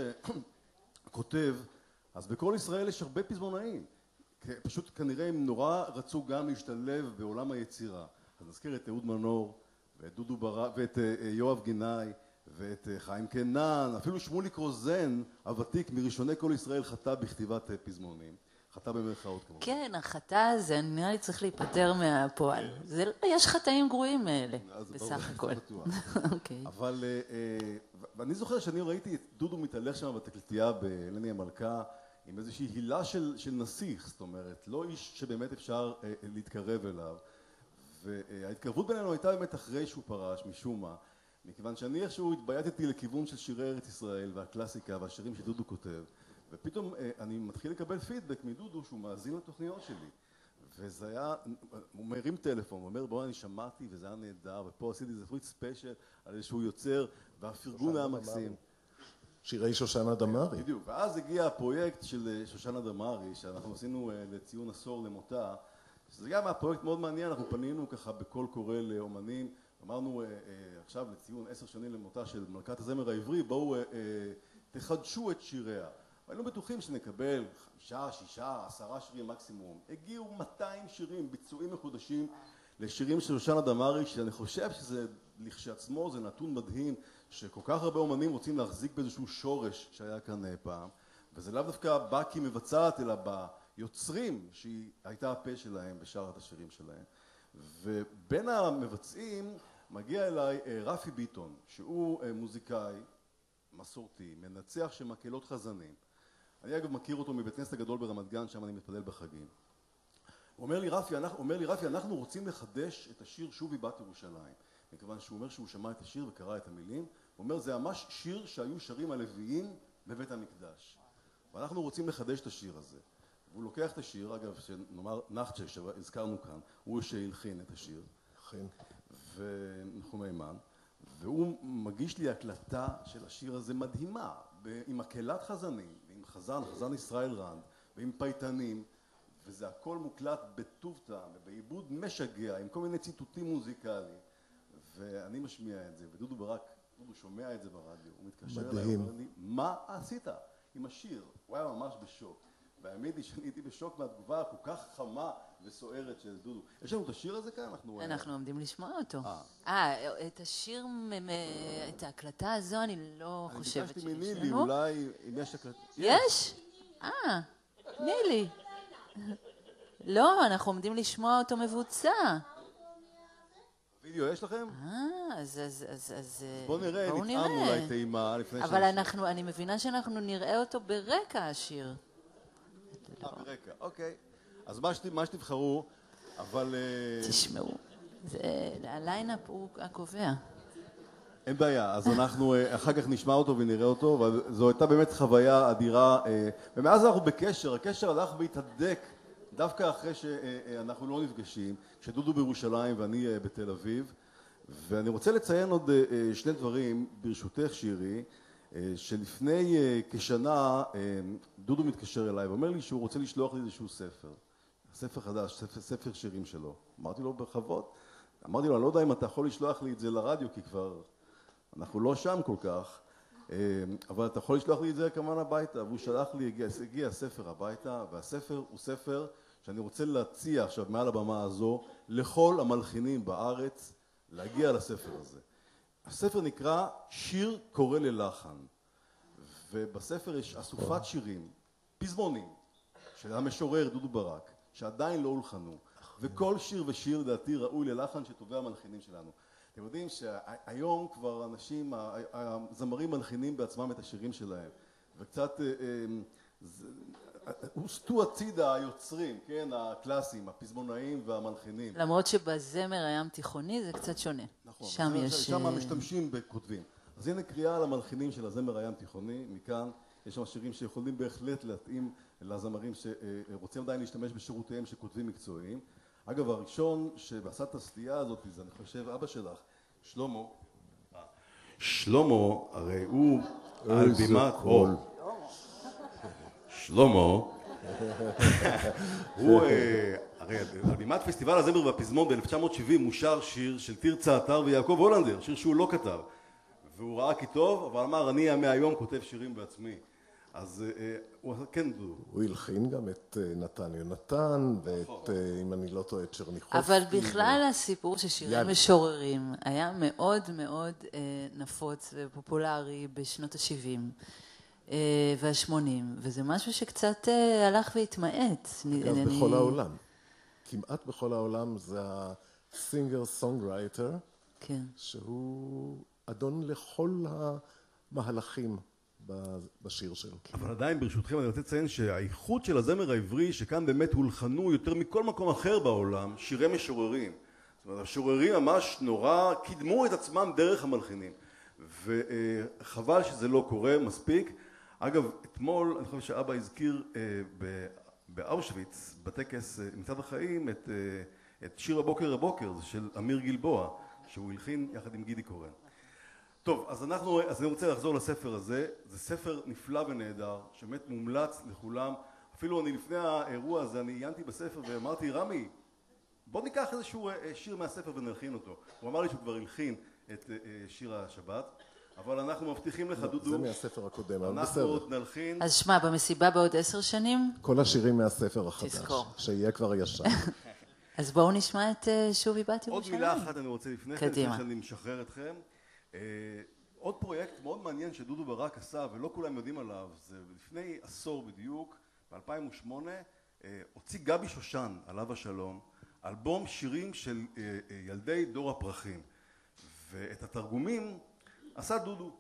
כותב, אז בכל ישראל יש הרבה פזמונאים. פשוט כנראה הם נורא רצו גם להשתלב בעולם היצירה. אז נזכיר את אהוד מנור, ואת דודו ברק, ואת יואב גינאי, ואת חיים קנן, אפילו שמוליק רוזן, הוותיק מראשוני כל ישראל, חטא בכתיבת פזמונים. חטא במרכאות כמובן. כן, החטא הזה, נראה לי צריך להיפטר מהפועל. יש חטאים גרועים מאלה, בסך הכל. אבל, ואני זוכר שאני ראיתי את דודו מתהלך שם בתקליטייה בהלני המלכה, עם איזושהי הילה של, של נסיך, זאת אומרת, לא איש שבאמת אפשר להתקרב אליו. וההתקרבות בינינו הייתה באמת אחרי שהוא פרש, משום מה, מכיוון שאני איכשהו התבייתתי לכיוון של שירי ארץ ישראל והקלאסיקה והשירים שדודו כותב. ופתאום אני מתחיל לקבל פידבק מדודו שהוא מאזין לתוכניות שלי. וזה היה, הוא מרים טלפון, הוא אומר בוא אני שמעתי וזה היה נהדר, ופה עשיתי איזה פריט ספיישל על איזשהו יוצר, והפרגון היה מקסים. שירי שושנה דמארי. בדיוק, ואז הגיע הפרויקט של שושנה דמארי, שאנחנו עשינו לציון עשור למותה, שזה גם היה פרויקט מאוד מעניין, אנחנו פנינו ככה בקול קורא לאומנים, אמרנו עכשיו לציון עשר שנים למותה של מלכת הזמר העברי, בואו תחדשו את שיריה. היינו בטוחים שנקבל חמישה, שישה, עשרה שירים מקסימום. הגיעו מאתיים שירים, ביצועים מחודשים לשירים של שושנה דמארי, שאני חושב שזה לכשעצמו, זה נתון מדהים, שכל כך הרבה אומנים רוצים להחזיק באיזשהו שורש שהיה כאן פעם, וזה לאו דווקא בא כי מבצעת, אלא ביוצרים שהיא הייתה הפה שלהם בשאר את השירים שלהם. ובין המבצעים מגיע אליי רפי ביטון, שהוא מוזיקאי מסורתי, מנצח של מקהלות חזנים. אני אגב מכיר אותו מבית כנסת הגדול ברמת גן, שם אני מתפלל בחגים. הוא אומר לי, רפי, אנחנו, אומר לי, רפי, אנחנו רוצים לחדש את השיר שובי בת ירושלים. מכיוון שהוא אומר שהוא שמע את השיר וקרא את המילים. הוא אומר, זה ממש שיר שהיו שרים הלוויים בבית המקדש. ואנחנו רוצים לחדש את השיר הזה. והוא לוקח את השיר, אגב, שנאמר נחצ'ה, שהזכרנו כאן, הוא שהלחין את השיר. אכן. ונחום הימן. והוא מגיש לי הקלטה של השיר הזה מדהימה, עם מקהלת חזנים, עם חזן, חזן ישראל רנד, ועם פייטנים, וזה הכל מוקלט בטוב טעם, בעיבוד משגע, עם כל מיני ציטוטים מוזיקליים, ואני משמיע את זה, ודודו ברק, דודו שומע את זה ברדיו, הוא מתקשר אליי, הוא אומר לי, מה עשית עם השיר? הוא היה ממש בשוק, והאמת היא שאני הייתי בשוק מהתגובה כל כך חמה וסוערת של דודו. יש לנו את השיר הזה כאן? אנחנו אנחנו עומדים לשמוע אותו. אה, את השיר, את ההקלטה הזו, אני לא חושבת שיש לנו. אני ביקשתי מנילי, אולי, אם יש הקלטה. יש? אה, נילי. לא, אנחנו עומדים לשמוע אותו מבוצע. וידאו יש לכם? אה, אז, אז, אז, אז... בואו נראה, נטעם אולי טעימה לפני אבל אנחנו, אני מבינה שאנחנו נראה אותו ברקע השיר. אה, ברקע, אוקיי. אז מה שתבחרו, אבל... תשמעו, הליינאפ הוא הקובע. אין בעיה, אז אנחנו אחר כך נשמע אותו ונראה אותו, וזו הייתה באמת חוויה אדירה, ומאז אנחנו בקשר, הקשר הלך והתהדק דווקא אחרי שאנחנו לא נפגשים, כשדודו בירושלים ואני בתל אביב, ואני רוצה לציין עוד שני דברים, ברשותך שירי, שלפני כשנה דודו מתקשר אליי ואומר לי שהוא רוצה לשלוח לי איזשהו ספר, ספר חדש, ספר, ספר שירים שלו. אמרתי לו בכבוד, אמרתי לו, אני לא יודע אם אתה יכול לשלוח לי את זה לרדיו, כי כבר אנחנו לא שם כל כך, אבל אתה יכול לשלוח לי את זה כמובן הביתה, והוא שלח לי, הגיע, הגיע הספר הביתה, והספר הוא ספר שאני רוצה להציע עכשיו מעל הבמה הזו לכל המלחינים בארץ להגיע לספר הזה. הספר נקרא שיר קורא ללחן, ובספר יש אסופת שירים, פזמונים, של המשורר דודו ברק, שעדיין לא הולחנו, וכל שיר ושיר לדעתי ראוי ללחן שטובי המלחינים שלנו. אתם יודעים שהיום כבר אנשים, הזמרים מלחינים בעצמם את השירים שלהם, וקצת הוסטו הצידה היוצרים, כן, הקלאסיים, הפזמונאים והמלחינים. למרות שבזמר הים תיכוני זה קצת שונה. נכון, שם יש... שם משתמשים בכותבים. אז הנה קריאה למלחינים של הזמר הים תיכוני, מכאן יש שם שירים שיכולים בהחלט להתאים לזמרים שרוצים עדיין להשתמש בשירותיהם שכותבים מקצועיים. אגב, הראשון שעשה את הסטייה הזאת, זה אני חושב אבא שלך, שלמה. שלמה, הרי הוא על בימת... שלמה, הוא, הרי על בימת פסטיבל הזמר והפזמון ב-אלף תשע מאות שבעים מושר שיר של תרצה אתר ויעקב הולנדר, שיר שהוא לא כתב. והוא ראה כי טוב, אבל אמר, אני מהיום כותב שירים בעצמי. אז הוא כן דודו. הוא הלחין גם את נתן יונתן, ואת, אם אני לא טועה, את צ'רניחובסקי. אבל בכלל הסיפור של שירים משוררים היה מאוד מאוד נפוץ ופופולרי בשנות ה-שבעים וה-שמונים, וזה משהו שקצת הלך והתמעט. אגב, בכל העולם. כמעט בכל העולם זה הסינגר-סונגרייטר, שהוא אדון לכל המהלכים. בשיר שלו. אבל עדיין ברשותכם אני רוצה לציין שהאיכות של הזמר העברי שכאן באמת הולחנו יותר מכל מקום אחר בעולם שירי משוררים. זאת אומרת, השוררים ממש נורא קידמו את עצמם דרך המלחינים, וחבל שזה לא קורה מספיק. אגב, אתמול אני חושב שאבא הזכיר באושוויץ בטקס מצעד החיים את, את שיר הבוקר הבוקר, זה של אמיר גלבוע, שהוא הלחין יחד עם גידי קורן. טוב, אז אנחנו, אז אני רוצה לחזור לספר הזה. זה ספר נפלא ונהדר, שבאמת מומלץ לכולם. אפילו אני לפני האירוע הזה, אני עיינתי בספר ואמרתי, רמי, בוא ניקח איזשהו שיר מהספר ונלחין אותו. הוא אמר לי שהוא כבר הלחין את שיר השבת, אבל אנחנו מבטיחים לך, דודו. זה מהספר הקודם, אבל בסדר. אנחנו עוד נלחין. אז שמע, במסיבה בעוד עשר שנים? כל השירים מהספר החדש. תזכור. שיהיה כבר ישן. אז בואו נשמע את שובי בת ירושלים. עוד מילה אחת אני רוצה לפני כן, לפני שאני משחרר אתכם. Uh, עוד פרויקט מאוד מעניין שדודו ברק עשה ולא כולם יודעים עליו, זה לפני עשור בדיוק, ב-אלפיים ושמונה, uh, הוציא גבי שושן עליו השלום אלבום שירים של ילדי דור הפרחים, ואת התרגומים עשה דודו.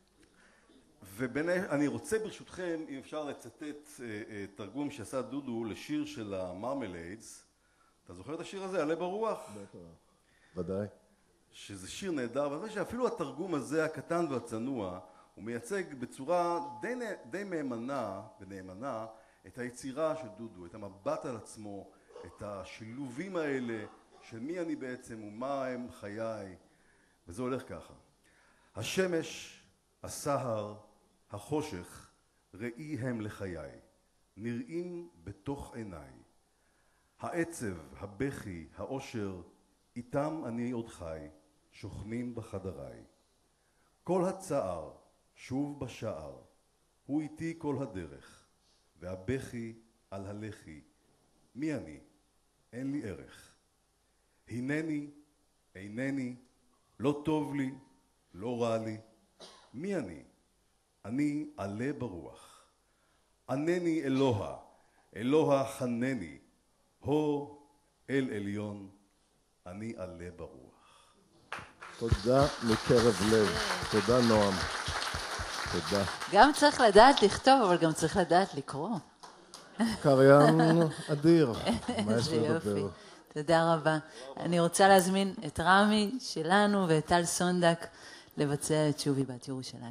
ואני רוצה ברשותכם, אם אפשר לצטט תרגום שעשה דודו לשיר של המרמליידס. אתה זוכר את השיר הזה, עלה ברוח? ודאי. שזה שיר נהדר, ואני חושב שאפילו התרגום הזה, הקטן והצנוע, הוא מייצג בצורה די, די מהימנה ונאמנה את היצירה של דודו, את המבט על עצמו, את השילובים האלה של מי אני בעצם ומה הם חיי, וזה הולך ככה. השמש, הסהר, החושך, ראי הם לחיי, נראים בתוך עיניי. העצב, הבכי, האושר, איתם אני עוד חי, שוכנים בחדריי. כל הצער, שוב בשער, הוא איתי כל הדרך, והבכי על הלחי, מי אני? אין לי ערך. הנני, אינני, לא טוב לי, לא רע לי, מי אני? אני עלה ברוח. ענני אלוה, אלוה חנני, הו אל עליון, אני עלה ברוח. תודה מקרב לב. תודה נועם. תודה. גם צריך לדעת לכתוב, אבל גם צריך לדעת לקרוא. קריין אדיר. מה יש זה יופי. לדבר? תודה רבה. אני רוצה להזמין את רמי שלנו ואת טל סונדק לבצע את שובי בת ירושלים.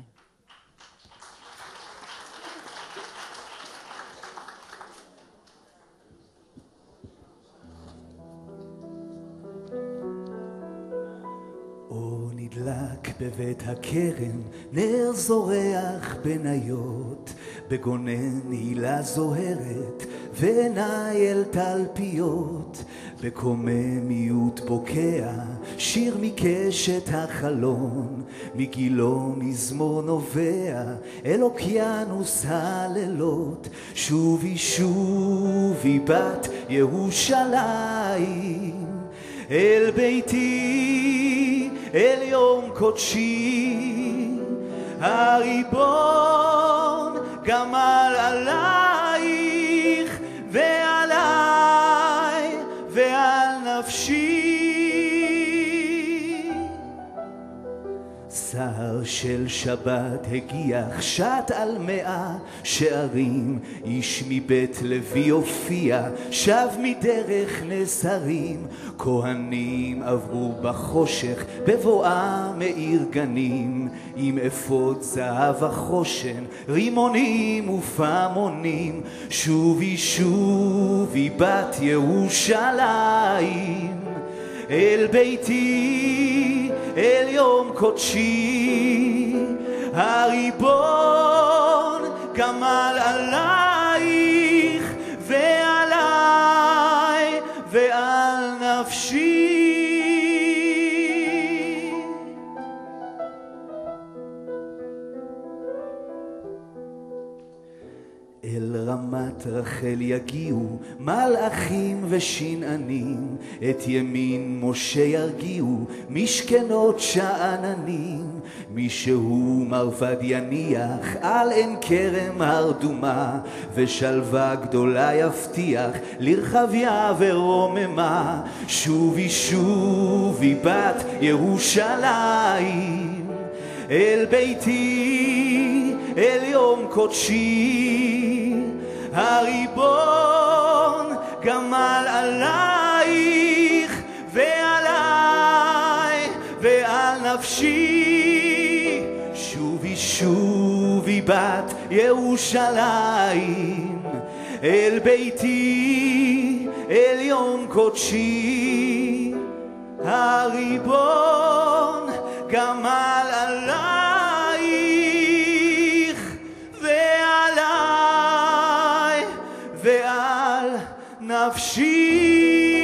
נדלק בבית הכרם נר זורח בניות, בגונן הילה זוהרת ועיניי אל תלפיות, בקוממיות בוקע שיר מקשת החלון, מגילו מזמור נובע אל אוקיינוס הלילות. שובי שובי בת ירושלים אל ביתי, אל יום קודשי, הריבון גמל עלייך ועליי ועל נפשי. שר של שבת הגיח שט על מאה שערים, איש מבית לוי הופיע שב מדרך נסרים, כהנים עברו בחושך בבואה מעיר גנים, עם אפוד זהב החושן רימונים ופעמונים. שובי שובי בת ירושלים אל ביתי, אל יום קודשי, הריבון גמל עלייך ועליי ועל נפשי. אל רמת רחל יגיעו מלאכים ושנענים, את ימין משה ירגיעו משכנות שאננים. מישהו מרבד יניח על עין כרם הרדומה, ושלווה גדולה יבטיח לרחביה ורוממה. שובי שובי בת ירושלים אל ביתי, אל יום קודשי, הריבון גמל עלייך ועליי ועל נפשי. שובי שובי בת ירושלים אל ביתי, אל יום קודשי, הריבון גמל עלייך ועליי ועל נפשי.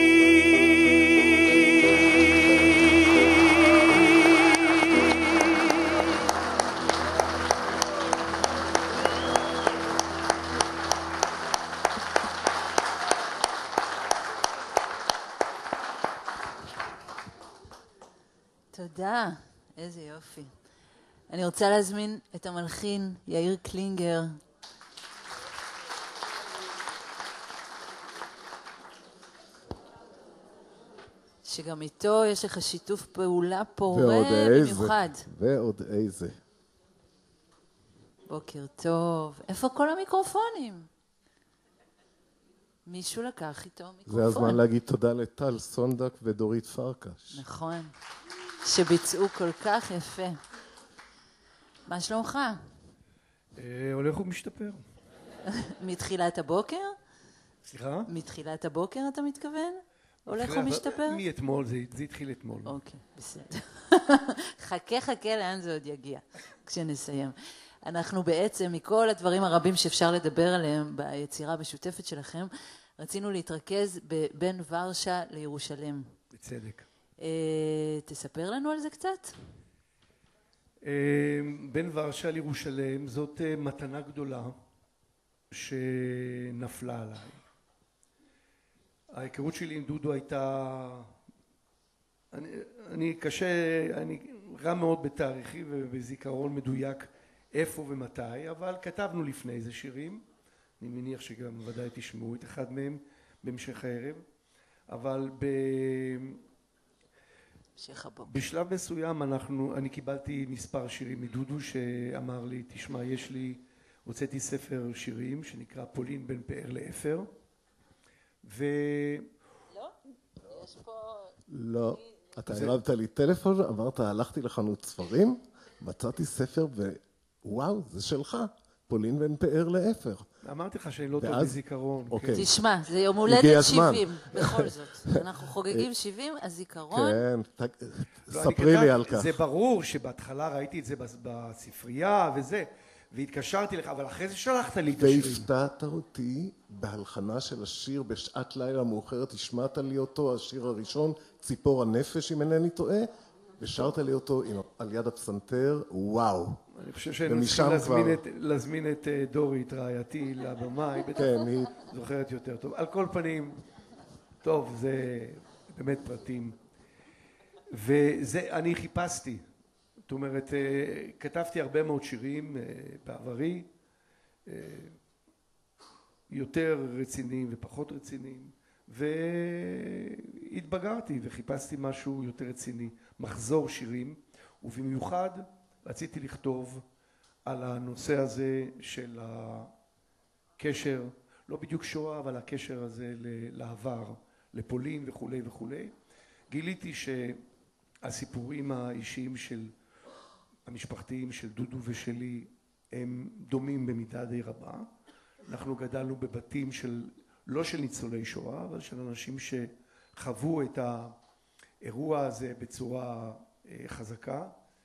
תודה, איזה יופי. אני רוצה להזמין את המלחין יאיר קלינגר. שגם איתו יש לך שיתוף פעולה פורה ועוד איזה. במיוחד. ועוד איזה. בוקר טוב. איפה כל המיקרופונים? מישהו לקח איתו מיקרופון. זה הזמן להגיד תודה לטל סונדק ודורית פרקש. נכון. שביצעו כל כך יפה. מה שלומך? הולך ומשתפר. מתחילת הבוקר? סליחה? מתחילת הבוקר אתה מתכוון? הולך ומשתפר? מאתמול, זה התחיל אתמול. אוקיי, בסדר. חכה חכה לאן זה עוד יגיע, כשנסיים. אנחנו בעצם, מכל הדברים הרבים שאפשר לדבר עליהם ביצירה המשותפת שלכם, רצינו להתרכז בין ורשה לירושלם. בצדק. תספר לנו על זה קצת? בין ורשה לירושלם זאת מתנה גדולה שנפלה עליי. ההיכרות שלי עם דודו הייתה, אני, אני קשה, אני רע מאוד בתאריכי ובזיכרון מדויק איפה ומתי, אבל כתבנו לפני איזה שירים, אני מניח שגם ודאי תשמעו את אחד מהם בהמשך הערב, אבל ב... בשלב מסוים אנחנו, אני קיבלתי מספר שירים מדודו שאמר לי, תשמע, יש לי, הוצאתי ספר שירים שנקרא פולין בין פאר לאפר, ו... לא? יש פה... לא. אתה הרבת לי טלפון, אמרת, הלכתי לחנות ספרים, מצאתי ספר ווואו, זה שלך, פולין בין פאר לאפר. אמרתי לך שאני לא טוב בזיכרון. תשמע, זה יום הולדת שבעים, בכל זאת. אנחנו חוגגים שבעים, הזיכרון... כן, ספרי לי על כך. זה ברור שבהתחלה ראיתי את זה בספרייה וזה, והתקשרתי לך, אבל אחרי זה שלחת לי את השירים. והפתעת אותי בהלחנה של השיר בשעת לילה מאוחרת, השמעת לי אותו, השיר הראשון, ציפור הנפש, אם אינני טועה, ושרת לי אותו על יד הפסנתר, וואו. אני חושב שהיינו צריכים להזמין את דורית, רעייתי, לבמה, היא בטח זוכרת יותר טוב. על כל פנים, טוב, זה באמת פרטים. וזה, אני חיפשתי. זאת אומרת, כתבתי הרבה מאוד שירים בעברי, יותר רציניים ופחות רציניים, והתבגרתי וחיפשתי משהו יותר רציני, מחזור שירים, ובמיוחד רציתי לכתוב על הנושא הזה של הקשר, לא בדיוק שואה, אבל הקשר הזה לעבר, לפולין וכו' וכו'. גיליתי שהסיפורים האישיים של המשפחתיים של דודו ושלי הם דומים במידה די רבה. אנחנו גדלנו בבתים של, לא של ניצולי שואה, אבל של אנשים שחוו את האירוע הזה בצורה חזקה.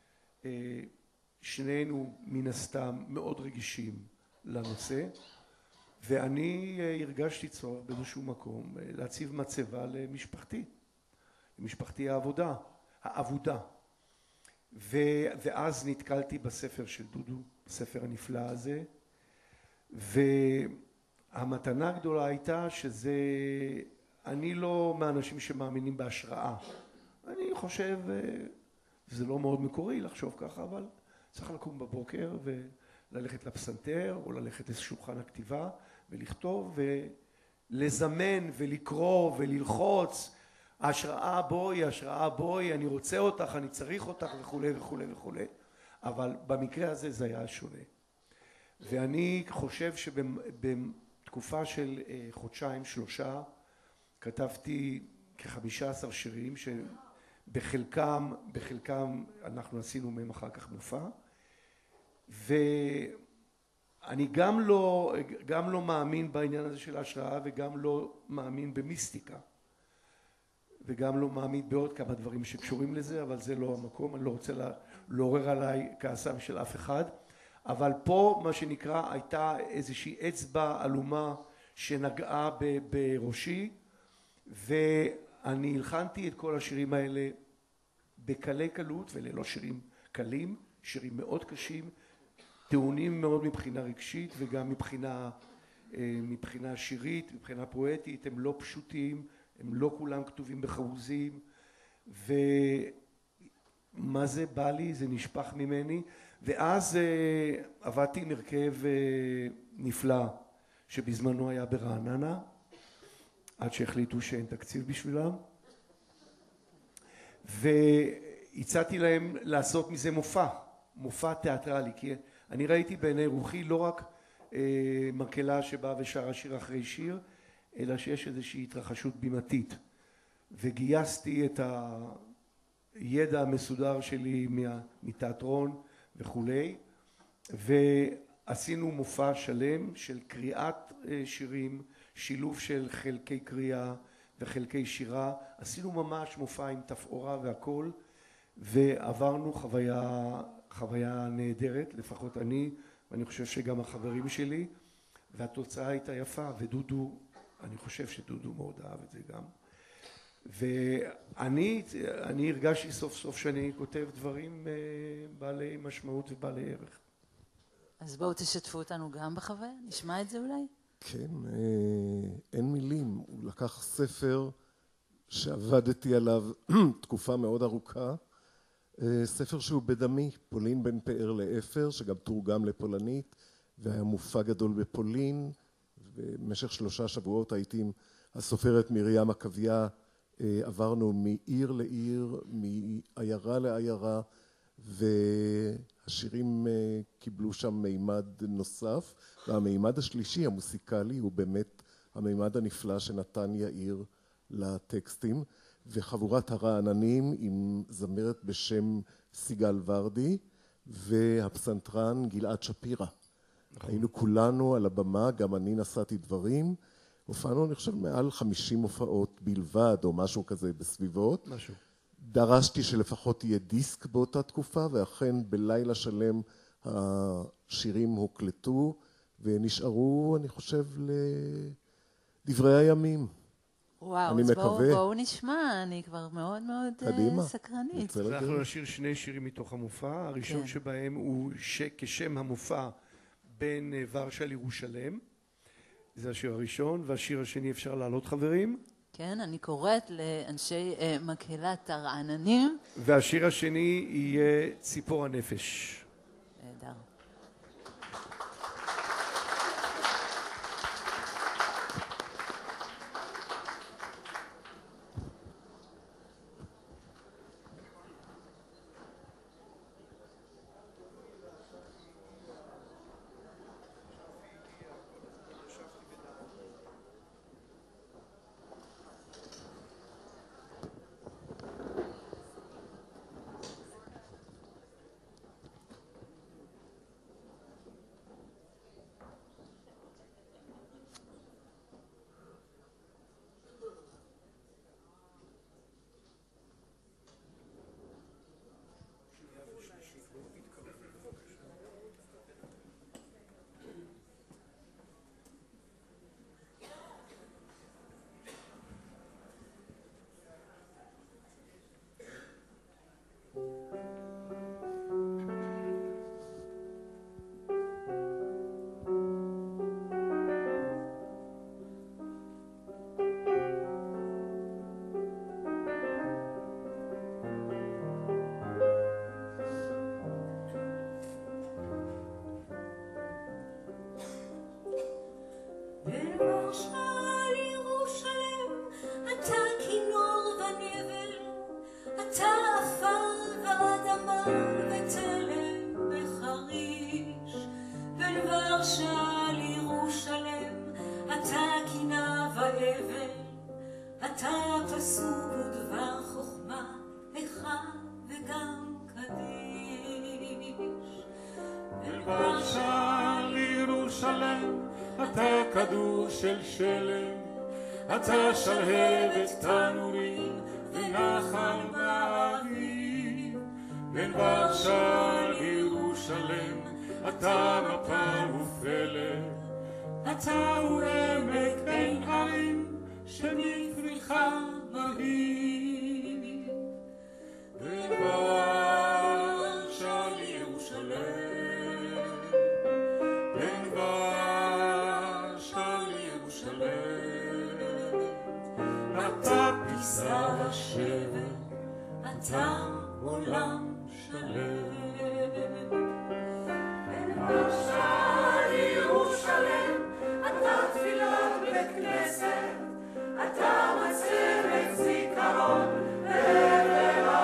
שנינו מן הסתם מאוד רגישים לנושא, ואני הרגשתי צורך באיזשהו מקום להציב מצבה למשפחתי, למשפחתי העבודה, העבודה. ואז נתקלתי בספר של דודו, בספר הנפלא הזה, והמתנה הגדולה הייתה שזה, אני לא מהאנשים שמאמינים בהשראה. אני חושב, זה לא מאוד מקורי לחשוב ככה, אבל צריך לקום בבוקר וללכת לפסנתר, או ללכת לשולחן הכתיבה, ולכתוב ולזמן ולקרוא וללחוץ, ההשראה בואי, ההשראה בואי, אני רוצה אותך, אני צריך אותך וכו' וכו' וכו'. אבל במקרה הזה זה היה שונה. ואני חושב שבתקופה של חודשיים, שלושה, כתבתי כחמישה עשר שירים שבחלקם, בחלקם אנחנו עשינו מהם אחר כך מופע. ואני גם לא, גם לא מאמין בעניין הזה של ההשראה וגם לא מאמין במיסטיקה. וגם לא מאמין בעוד כמה דברים שקשורים לזה, אבל זה לא המקום, אני לא רוצה לעורר עליי כעסם של אף אחד. אבל פה מה שנקרא הייתה איזושהי אצבע אלומה שנגעה בראשי, ואני הלחנתי את כל השירים האלה בקלי קלות, וללא שירים קלים, שירים מאוד קשים, טעונים מאוד מבחינה רגשית וגם מבחינה, מבחינה שירית, מבחינה פואטית, הם לא פשוטים, הם לא כולם כתובים בחרוזים, ומה זה בא לי, זה נשפך ממני, ואז עבדתי עם הרכב נפלא שבזמנו היה ברעננה, עד שהחליטו שאין תקציב בשבילם, והצעתי להם לעשות מזה מופע, מופע תיאטרלי, כי אני ראיתי בעיני רוחי לא רק אה, מקהלה שבאה ושרה שיר אחרי שיר, אלא שיש איזושהי התרחשות בימתית. וגייסתי את הידע המסודר שלי מתיאטרון וכולי, ועשינו מופע שלם של קריאת שירים, שילוב של חלקי קריאה וחלקי שירה. עשינו ממש מופע עם תפאורה והכל, ועברנו חוויה, חוויה נהדרת, לפחות אני, ואני חושב שגם החברים שלי, והתוצאה הייתה יפה, ודודו, אני חושב שדודו מאוד אהב את זה גם. ואני אני הרגשתי סוף סוף שאני כותב דברים בעלי משמעות ובעלי ערך. אז בואו תשתפו אותנו גם בחוויה, נשמע את זה אולי? כן, אין מילים. הוא לקח ספר שעבדתי עליו תקופה מאוד ארוכה, ספר שהוא בדמי, פולין בין פאר לאפר, שגם תורגם לפולנית, והיה מופע גדול בפולין. במשך שלושה שבועות הייתי עם הסופרת מרים עקביה, עברנו מעיר לעיר, מעיירה לעיירה, והשירים קיבלו שם מימד נוסף, והמימד השלישי, המוסיקלי, הוא באמת המימד הנפלא שנתן יאיר לטקסטים, וחבורת הרעננים עם זמרת בשם סיגל ורדי, והפסנתרן גלעד שפירא. היינו כולנו על הבמה, גם אני נשאתי דברים, הופענו, אני חושב, מעל חמישים הופעות בלבד, או משהו כזה בסביבות. משהו. דרשתי שלפחות יהיה דיסק באותה תקופה, ואכן בלילה שלם השירים הוקלטו, ונשארו, אני חושב, לדברי הימים. וואו, אז בואו, בואו נשמע, אני כבר מאוד מאוד קדימה. סקרנית. אנחנו נשאיר שני שירים מתוך המופע, הראשון כן. שבהם הוא ש... כשם המופע בין ורשה לירושלים, זה השיר הראשון, והשיר השני אפשר לעלות חברים. כן, אני קוראת לאנשי uh, מקהלת הרעננים. והשיר השני יהיה ציפור הנפש. נהדר. אתה שלהבת תנורים ונחל באביב, בין ורשה לירושלים אתה מפה ופלא, אתה הוא עמק בין הרים שמפריחה בהיר, בין ורשה לירושלים, בין ורשה לירושלים אתה פיסה ושבר, אתה עולם שלם. בין ורשה לירושלים, אתה תפילת בית כנסת, אתה מצבת זיכרון בעבר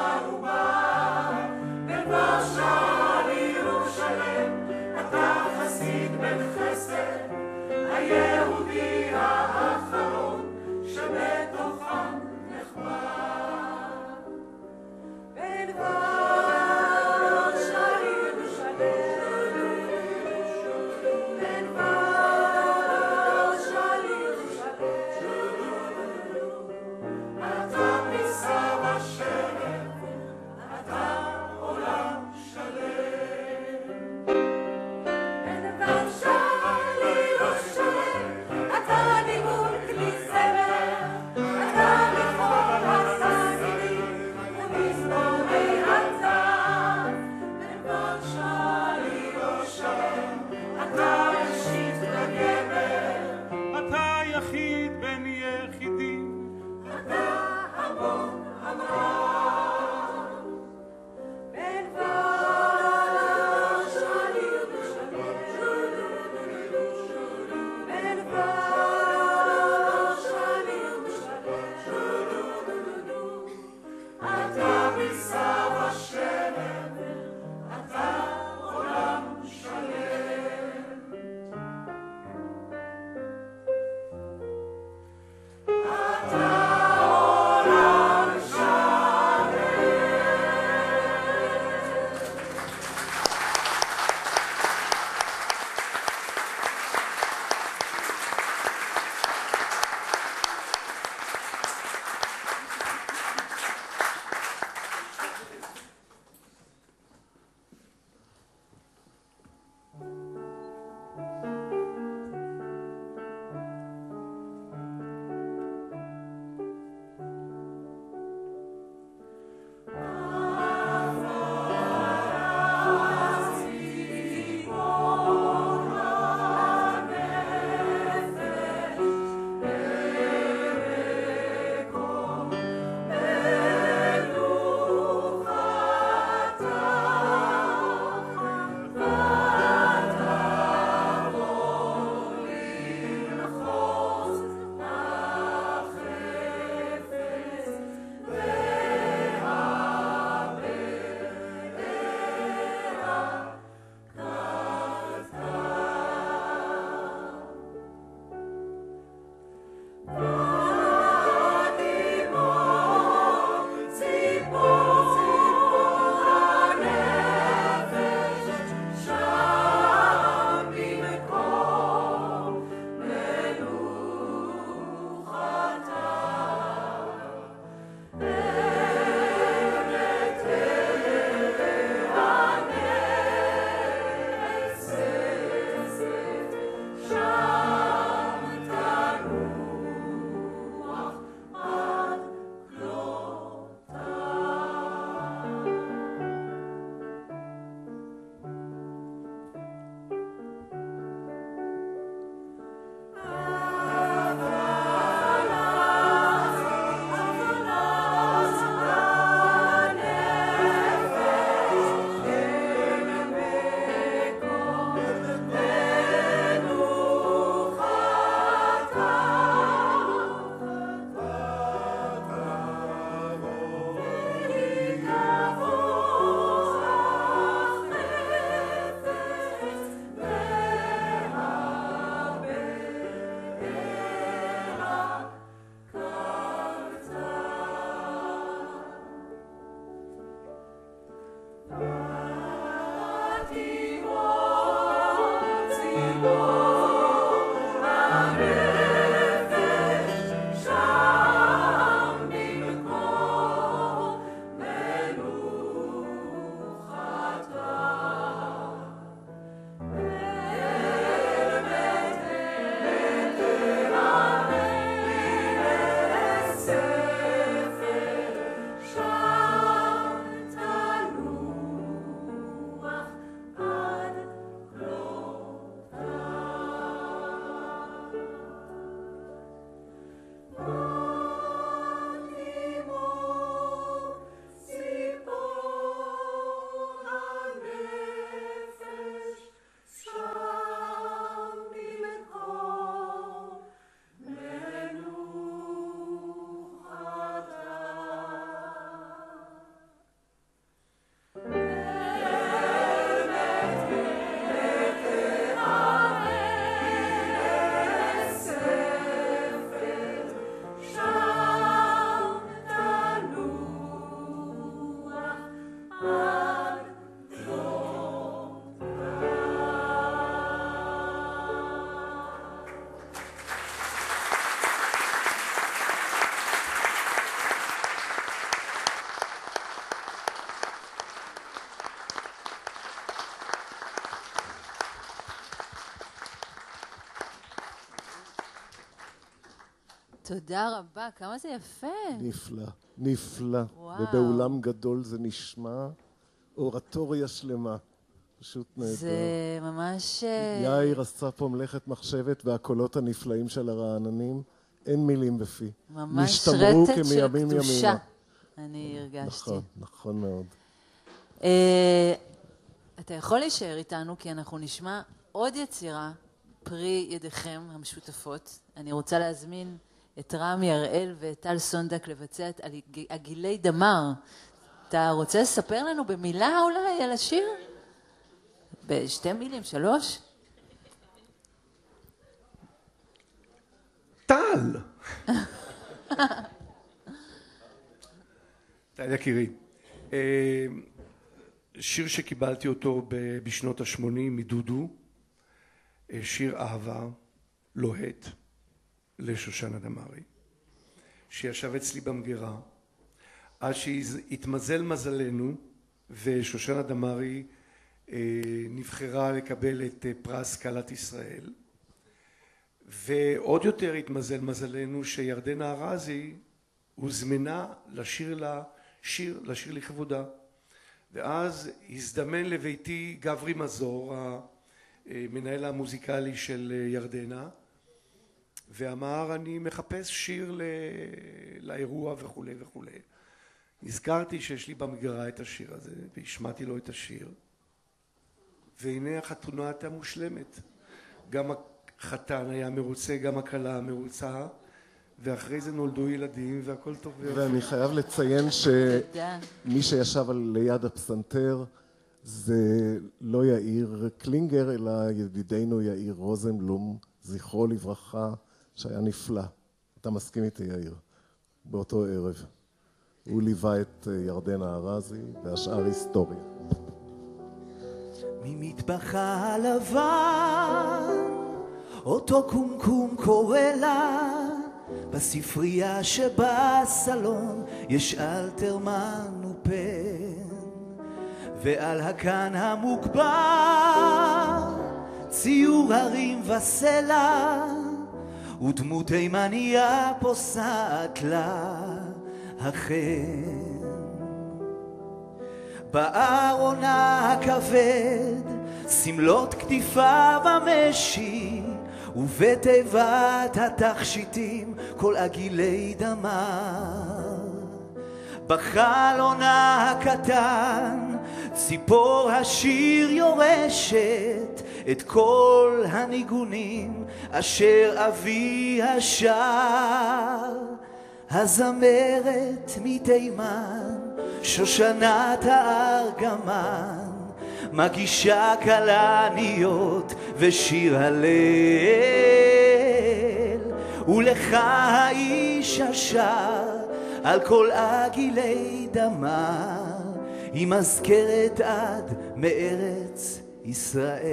תודה רבה, כמה זה יפה. נפלא, נפלא. וואו. ובאולם גדול זה נשמע אורטוריה שלמה. פשוט נהדר. זה ממש... יאיר עשה פה מלאכת מחשבת והקולות הנפלאים של הרעננים. אין מילים בפי. ממש נשתמרו רטט של כמימים קדושה. ימימה. אני הרגשתי. נכון, נכון מאוד. אה, אתה יכול להישאר איתנו כי אנחנו נשמע עוד יצירה פרי ידיכם המשותפות. אני רוצה להזמין את רמי הראל ואת טל סונדק לבצע את עגילי דמר. אתה רוצה לספר לנו במילה אולי על השיר? בשתי מילים, שלוש? טל! טל יקירי. שיר שקיבלתי אותו בשנות ה-שמונים מדודו, שיר אהבה לוהט לשושנה דמארי, שישב אצלי במגירה, עד שהתמזל מזלנו ושושנה דמארי נבחרה לקבל את פרס קהלת ישראל, ועוד יותר התמזל מזלנו שירדנה ארזי הוזמנה לשיר לה שיר, לשיר לכבודה. ואז הזדמן לביתי גברי מזור, המנהל המוזיקלי של ירדנה, ואמר אני מחפש שיר לאירוע וכו' וכו'. נזכרתי שיש לי במגירה את השיר הזה, והשמעתי לו את השיר, והנה החתונה הייתה מושלמת. גם החתן היה מרוצה, גם הכלה מרוצה, ואחרי זה נולדו ילדים והכל טוב. ואני חייב לציין שמי שישב על ליד הפסנתר זה לא יאיר קלינגר, אלא ידידנו יאיר רוזנבלום, זכרו לברכה, שהיה נפלא. אתה מסכים איתי יאיר? באותו ערב. הוא ליווה את ירדנה ארזי, והשאר היסטוריה. ממטבח הלבן, אותו קומקום קורא לה, בספרייה שבסלון יש אלתרמן ופן, ועל הקן המוקבר ציור הרים וסלע, ודמות תימניה פוסעת לה החן. בארון הכבד סמלות כתיפיו המשי, ובתיבת התכשיטים כל עגילי דמר. בחלון הקטן ציפור השיר יורשת את כל הניגונים אשר אבי השר. הזמרת מתימן שושנת הארגמן מגישה כלניות ושיר הלל, ולך האיש השר על כל עגילי דמר, היא מזכרת עד מארץ ישראל.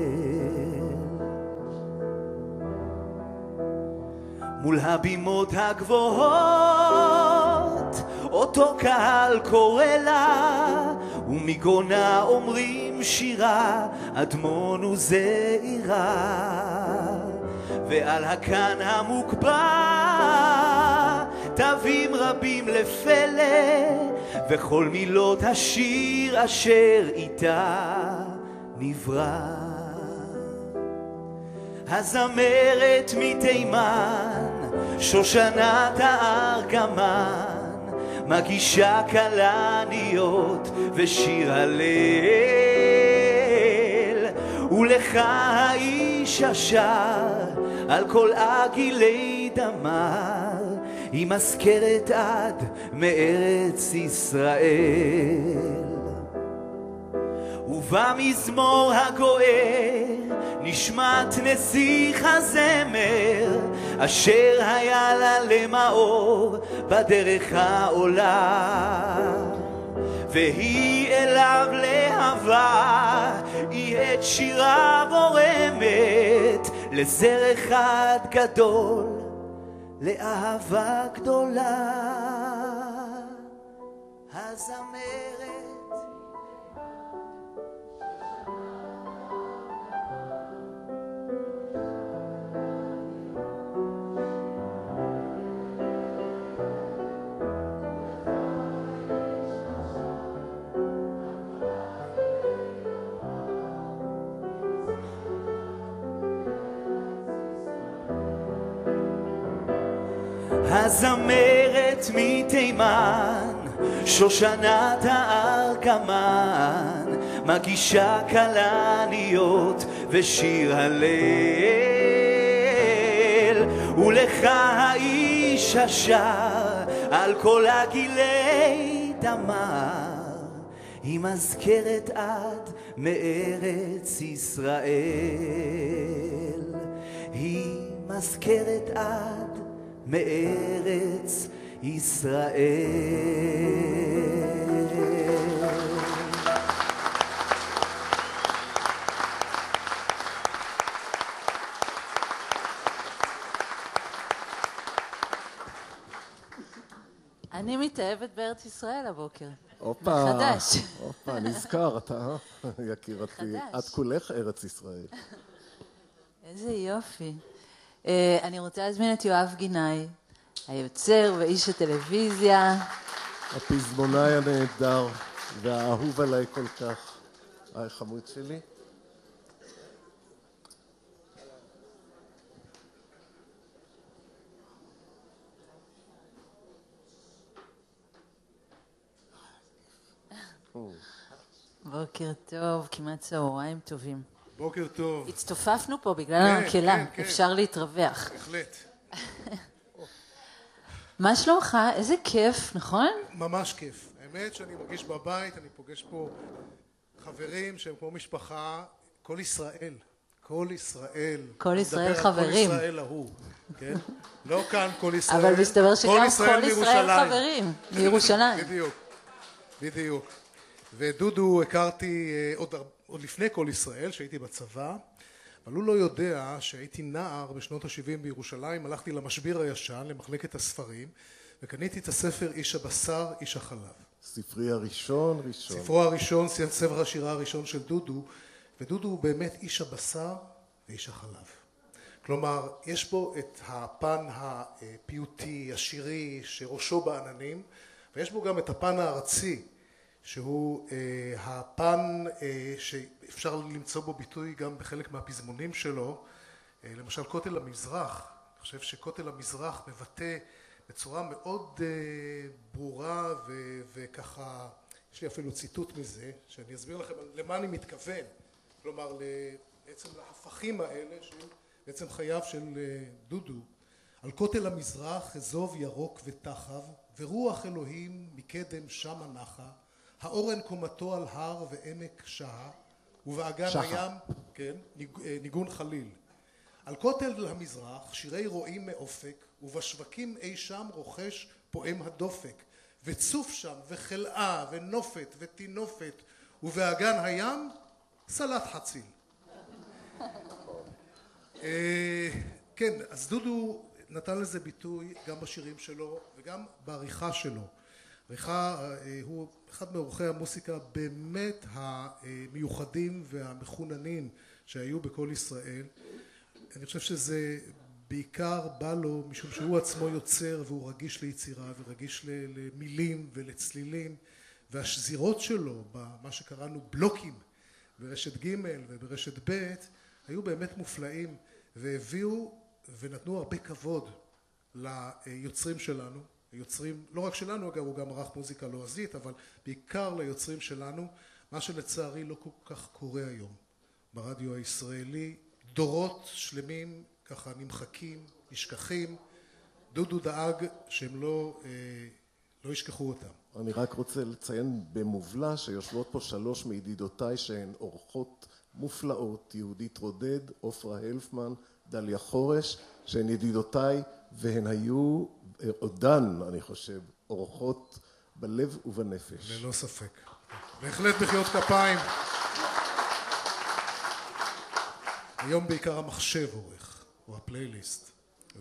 מול הבימות הגבוהות אותו קהל קורא לה, ומגרונה אומרים שירה אדמון וזעירה, ועל הקן המוקבר תווים רבים לפלא, וכל מילות השיר אשר איתה נברא. הזמרת מתימן שושנת הארגמן מגישה כלניות ושיר הלל, ולך האיש השר על כל עגילי דמר, היא מזכרת עד מארץ ישראל. ובמזמור הגואר נשמת נסיך הזמר, אשר היה לה למאור בדרך העולה, והיא אליו להבה, היא את שירה בורמת, לזר אחד גדול, לאהבה גדולה. הזמרת הזמרת מתימן, שושנת הארגמן, מגישה כלניות ושיר הלל, ולך האיש השר על כל הגילי תמר, היא מזכרת עד מארץ ישראל, היא מזכרת עד מארץ ישראל. אני מתאהבת בארץ ישראל הבוקר. הופה, מחדש. הופה, נזכר, אתה, יקירתי. מחדש. את כולך ארץ ישראל. איזה יופי. Uh, אני רוצה להזמין את יואב גינאי, היוצר ואיש הטלוויזיה. הפזמונאי הנהדר והאהוב עליי כל כך. היי חמוד שלי. בוקר טוב, כמעט צהריים טובים. בוקר טוב. הצטופפנו פה בגלל המקהלה, כן, כן. אפשר להתרווח. בהחלט. מה שלומך? איזה כיף, נכון? ממש כיף. האמת שאני מרגיש בבית, אני פוגש פה חברים שהם כמו משפחה, כל ישראל. כל ישראל. כל ישראל מדבר על חברים. כל ישראל ההוא, כן? לא כאן כל ישראל. אבל מסתבר שגם כל ישראל מירושלים. חברים, מירושלים. בדיוק, בדיוק. ודודו הכרתי עוד, עוד לפני כל ישראל, שהייתי בצבא, אבל הוא לא יודע שהייתי נער בשנות ה-שבעים בירושלים, הלכתי למשביר הישן, למחלקת הספרים, וקניתי את הספר איש הבשר, איש החלב. ספרי הראשון, ראשון. ספרו הראשון, ספר השירה הראשון של דודו, ודודו הוא באמת איש הבשר ואיש החלב. כלומר, יש בו את הפן הפיוטי, השירי, שראשו בעננים, ויש בו גם את הפן הארצי, שהוא אה, הפן אה, שאפשר למצוא בו ביטוי גם בחלק מהפזמונים שלו, אה, למשל כותל המזרח. אני חושב שכותל המזרח מבטא בצורה מאוד אה, ברורה ו- וככה, יש לי אפילו ציטוט מזה, שאני אסביר לכם למה אני מתכוון, כלומר בעצם להפכים האלה של בעצם חייו של אה, דודו. על כותל המזרח אזוב ירוק ותחב, ורוח אלוהים מקדם שמה נחה, האורן קומתו על הר ועמק שעה, ובאגן הים, כן, ניגון חליל. על כותל המזרח שירי רועים מאופק, ובשווקים אי שם רוכש פועם הדופק, וצוף שם וחלאה ונופת ותינופת, ובאגן הים סלט חציל. כן, אז דודו נתן לזה ביטוי גם בשירים שלו וגם בעריכה שלו. עריכה הוא אחד מעורכי המוסיקה באמת המיוחדים והמחוננים שהיו בכל ישראל. אני חושב שזה בעיקר בא לו משום שהוא עצמו יוצר והוא רגיש ליצירה ורגיש למילים ולצלילים, והשזירות שלו במה שקראנו בלוקים ברשת ג' וברשת ב' היו באמת מופלאים והביאו ונתנו הרבה כבוד ליוצרים שלנו. היוצרים, לא רק שלנו אגב, הוא גם ערך מוזיקה לועזית, אבל בעיקר ליוצרים שלנו, מה שלצערי לא כל כך קורה היום ברדיו הישראלי. דורות שלמים ככה נמחקים, נשכחים. דודו דאג שהם לא, אה, לא ישכחו אותם. אני רק רוצה לציין במובלע שיושבות פה שלוש מידידותיי שהן אורחות מופלאות, יהודית רודד, עופרה הלפמן, דליה חורש, שהן ידידותיי והן היו עודן, אני חושב, אורחות בלב ובנפש. ללא ספק. בהחלט מחיאות כפיים. היום בעיקר המחשב עורך, או הפלייליסט.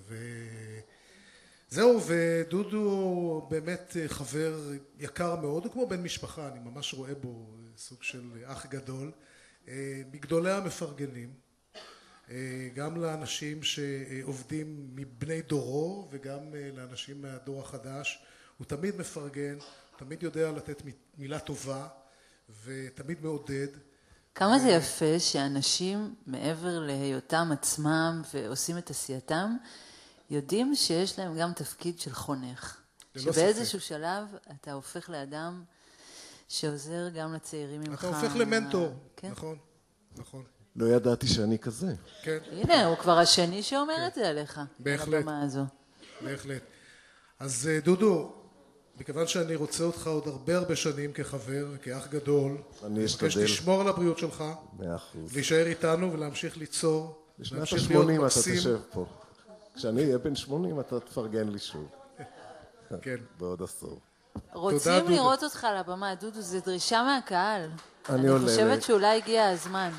וזהו, ודודו באמת חבר יקר מאוד, הוא כמו בן משפחה, אני ממש רואה בו סוג של אח גדול. מגדולי המפרגנים, גם לאנשים שעובדים מבני דורו וגם לאנשים מהדור החדש. הוא תמיד מפרגן, תמיד יודע לתת מילה טובה ותמיד מעודד. כמה זה יפה שאנשים מעבר להיותם עצמם ועושים את עשייתם, יודעים שיש להם גם תפקיד של חונך. שבאיזשהו שלב אתה הופך לאדם שעוזר גם לצעירים ממך. אתה הופך למנטור, נכון, נכון. לא ידעתי שאני כזה. כן. הנה, הוא כבר השני שאומר את זה עליך. בהחלט. על הבמה הזו. בהחלט. אז דודו, מכיוון שאני רוצה אותך עוד הרבה הרבה שנים כחבר, כאח גדול, אני אשתדל. מבקש לשמור על הבריאות שלך, מאה אחוז. להישאר איתנו ולהמשיך ליצור, בשנת ה-שמונים אתה תשב פה. כשאני אהיה בן שמונים אתה תפרגן לי שוב. כן. בעוד עשור. רוצים לראות אותך על הבמה, דודו, זו דרישה מהקהל. אני עולה. אני חושבת שאולי הגיע הזמן.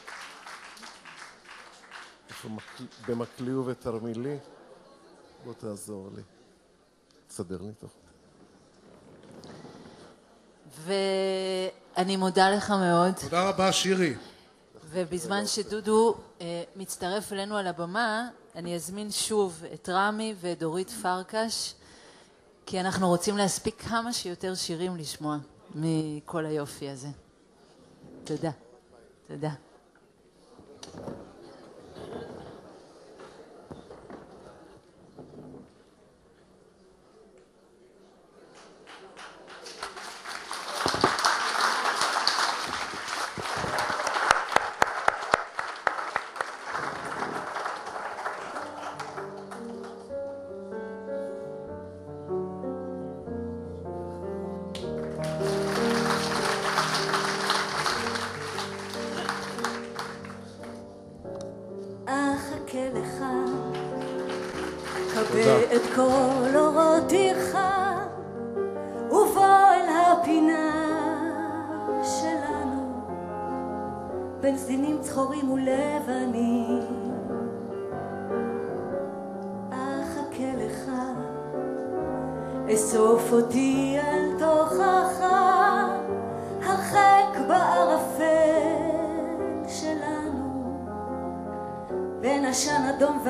במקלי ובתרמילי, בוא תעזור לי. תסדר לי טוב. ואני מודה לך מאוד. תודה רבה, שירי. ובזמן שדודו אה, מצטרף אלינו על הבמה, אני אזמין שוב את רמי ואת דורית פרקש, כי אנחנו רוצים להספיק כמה שיותר שירים לשמוע מכל היופי הזה. תודה. תודה. את כל אורותיך ובוא אל הפינה שלנו בין זינים צחורים ולבנים אחכה לך אסוף אותי אל תוכך הרחק בערפל שלנו בין עשן אדום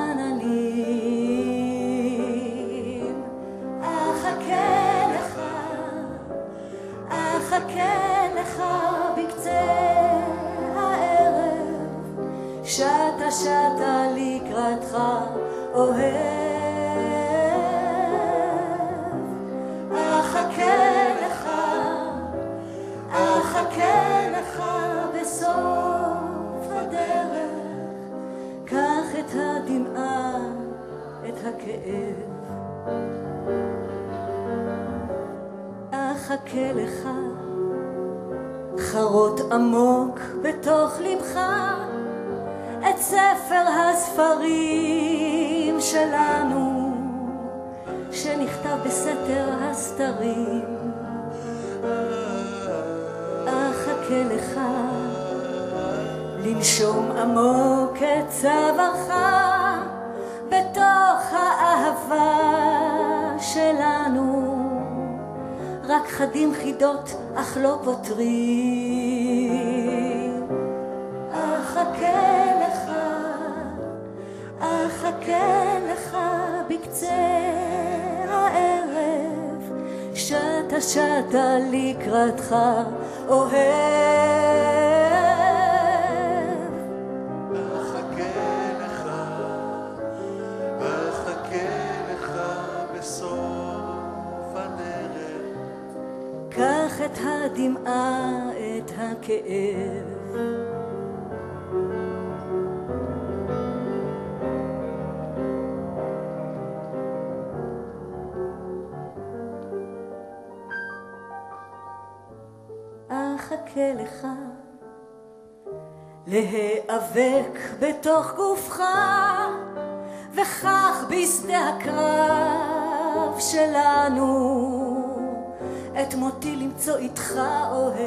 ועננים אחכה לך אחכה לך בקצה הערב שתה שתה לקראתך אוהב אחכה לך אחכה לך בסוף הדרך קח את הדמעה, את הכאב אחכה לך חרות עמוק בתוך לבך את ספר הספרים שלנו שנכתב בסתר הסתרים אחכה לך לנשום עמוק את צווארך בתוך האהבה שלנו רק חדים חידות אך לא פותרים אחכה לך אחכה לך בקצה הערב שתה שתה לקראתך אוהב קח את הדמעה, את הכאב אחכה לך להיאבק בתוך גופך וכך בשדה הקרב שלנו את מותי למצוא איתך אוהב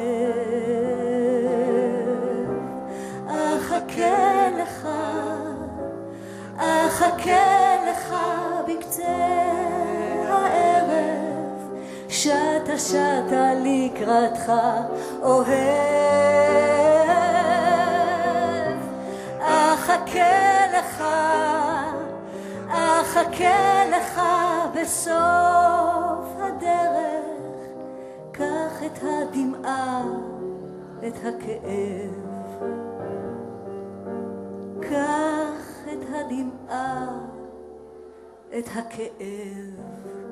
אחכה לך אחכה לך בקצה הערב שתה שתה לקראתך אוהב אחכה לך אחכה לך בסוף הדרך קח את הדמעה, את הכאב קח את הדמעה, את הכאב.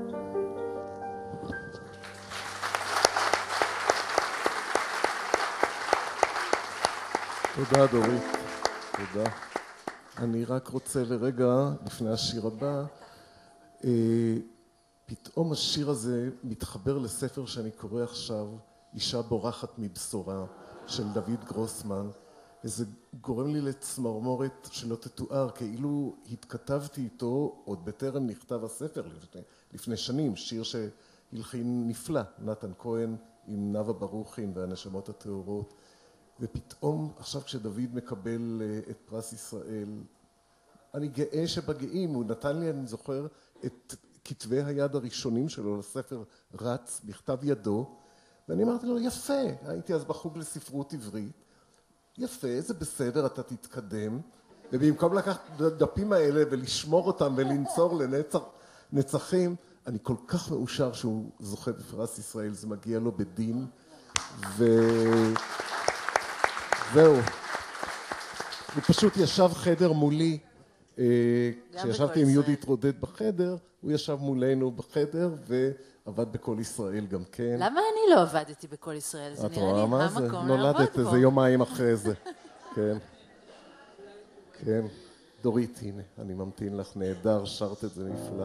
תודה דורית, תודה. אני רק רוצה לרגע, לפני השיר הבא, אה, פתאום השיר הזה מתחבר לספר שאני קורא עכשיו, אישה בורחת מבשורה, של דוד גרוסמן, וזה גורם לי לצמרמורת שלא תתואר, כאילו התכתבתי איתו עוד בטרם נכתב הספר לפני, לפני שנים, שיר שהלחין נפלא, נתן כהן עם נאוה ברוכין והנשמות הטהורות, ופתאום עכשיו כשדוד מקבל את פרס ישראל, אני גאה שבגאים, הוא נתן לי, אני זוכר, את כתבי היד הראשונים שלו לספר רץ, בכתב ידו, ואני אמרתי לו, יפה, הייתי אז בחוג לספרות עברית, יפה, זה בסדר, אתה תתקדם, ובמקום לקחת דפים האלה ולשמור אותם ולנצור לנצחים, אני כל כך מאושר שהוא זוכה בפרס ישראל, זה מגיע לו בדין, ו... זהו. הוא פשוט ישב חדר מולי, כשישבתי עם יהודית רודד בחדר, הוא ישב מולנו בחדר ועבד בכל ישראל גם כן. למה אני לא עבדתי בכל ישראל? זה נראה לי המקום לעבוד בו. נולדת איזה יומיים אחרי זה. כן. כן. דורית, הנה, אני ממתין לך, נהדר, שרת את זה נפלא.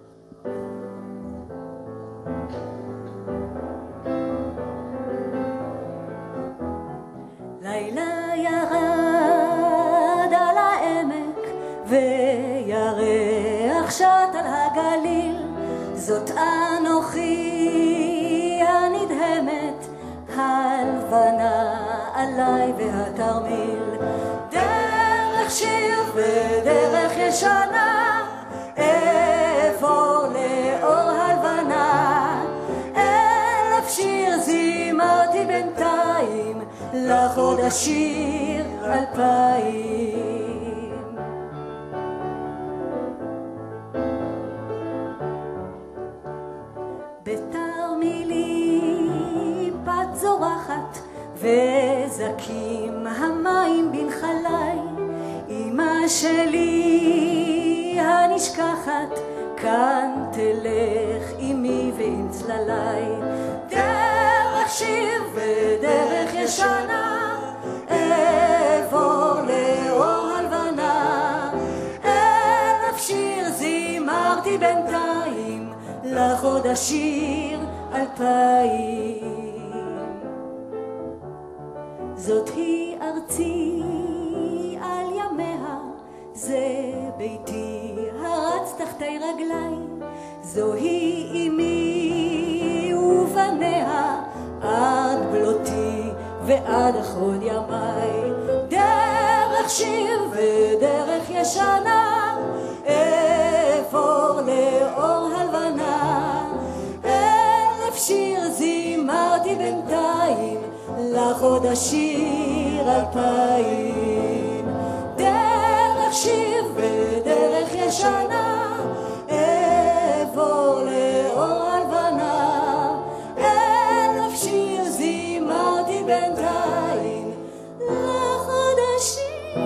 לילה ירד על העמק וירח שט על הגליל, זאת אנוכי הנדהמת, הלבנה עליי והתרמיל. דרך שיר ודרך ישנה, אעבור לאור הלבנה, אלף שיר זימרתי בינתיים, לך עוד השיר אלפיים. בתרמילי בת זורחת וזקים המים בנחלי, אמא שלי הנשכחת כאן תלך עמי ועם צללי. דרך שיר ודרך ישנה, אעבור לאור הלבנה, אלף שיר זימרתי בינתיים, לך עוד השיר אלפיים. זאת היא ארצי על ימיה, זה ביתי הרץ תחתי רגלי, זוהי אמי ובניה עד בלותי ועד אחרון ימי. דרך שיר ודרך ישנה, אעבור לאור הלבנה, אלף שיר זימרתי בינתיים, לך עוד השיר אלפיים. דרך שיר ודרך ישנה, אעבור לאור הלבנה, אלף שיר זימרתי בינתיים, לך עוד השיר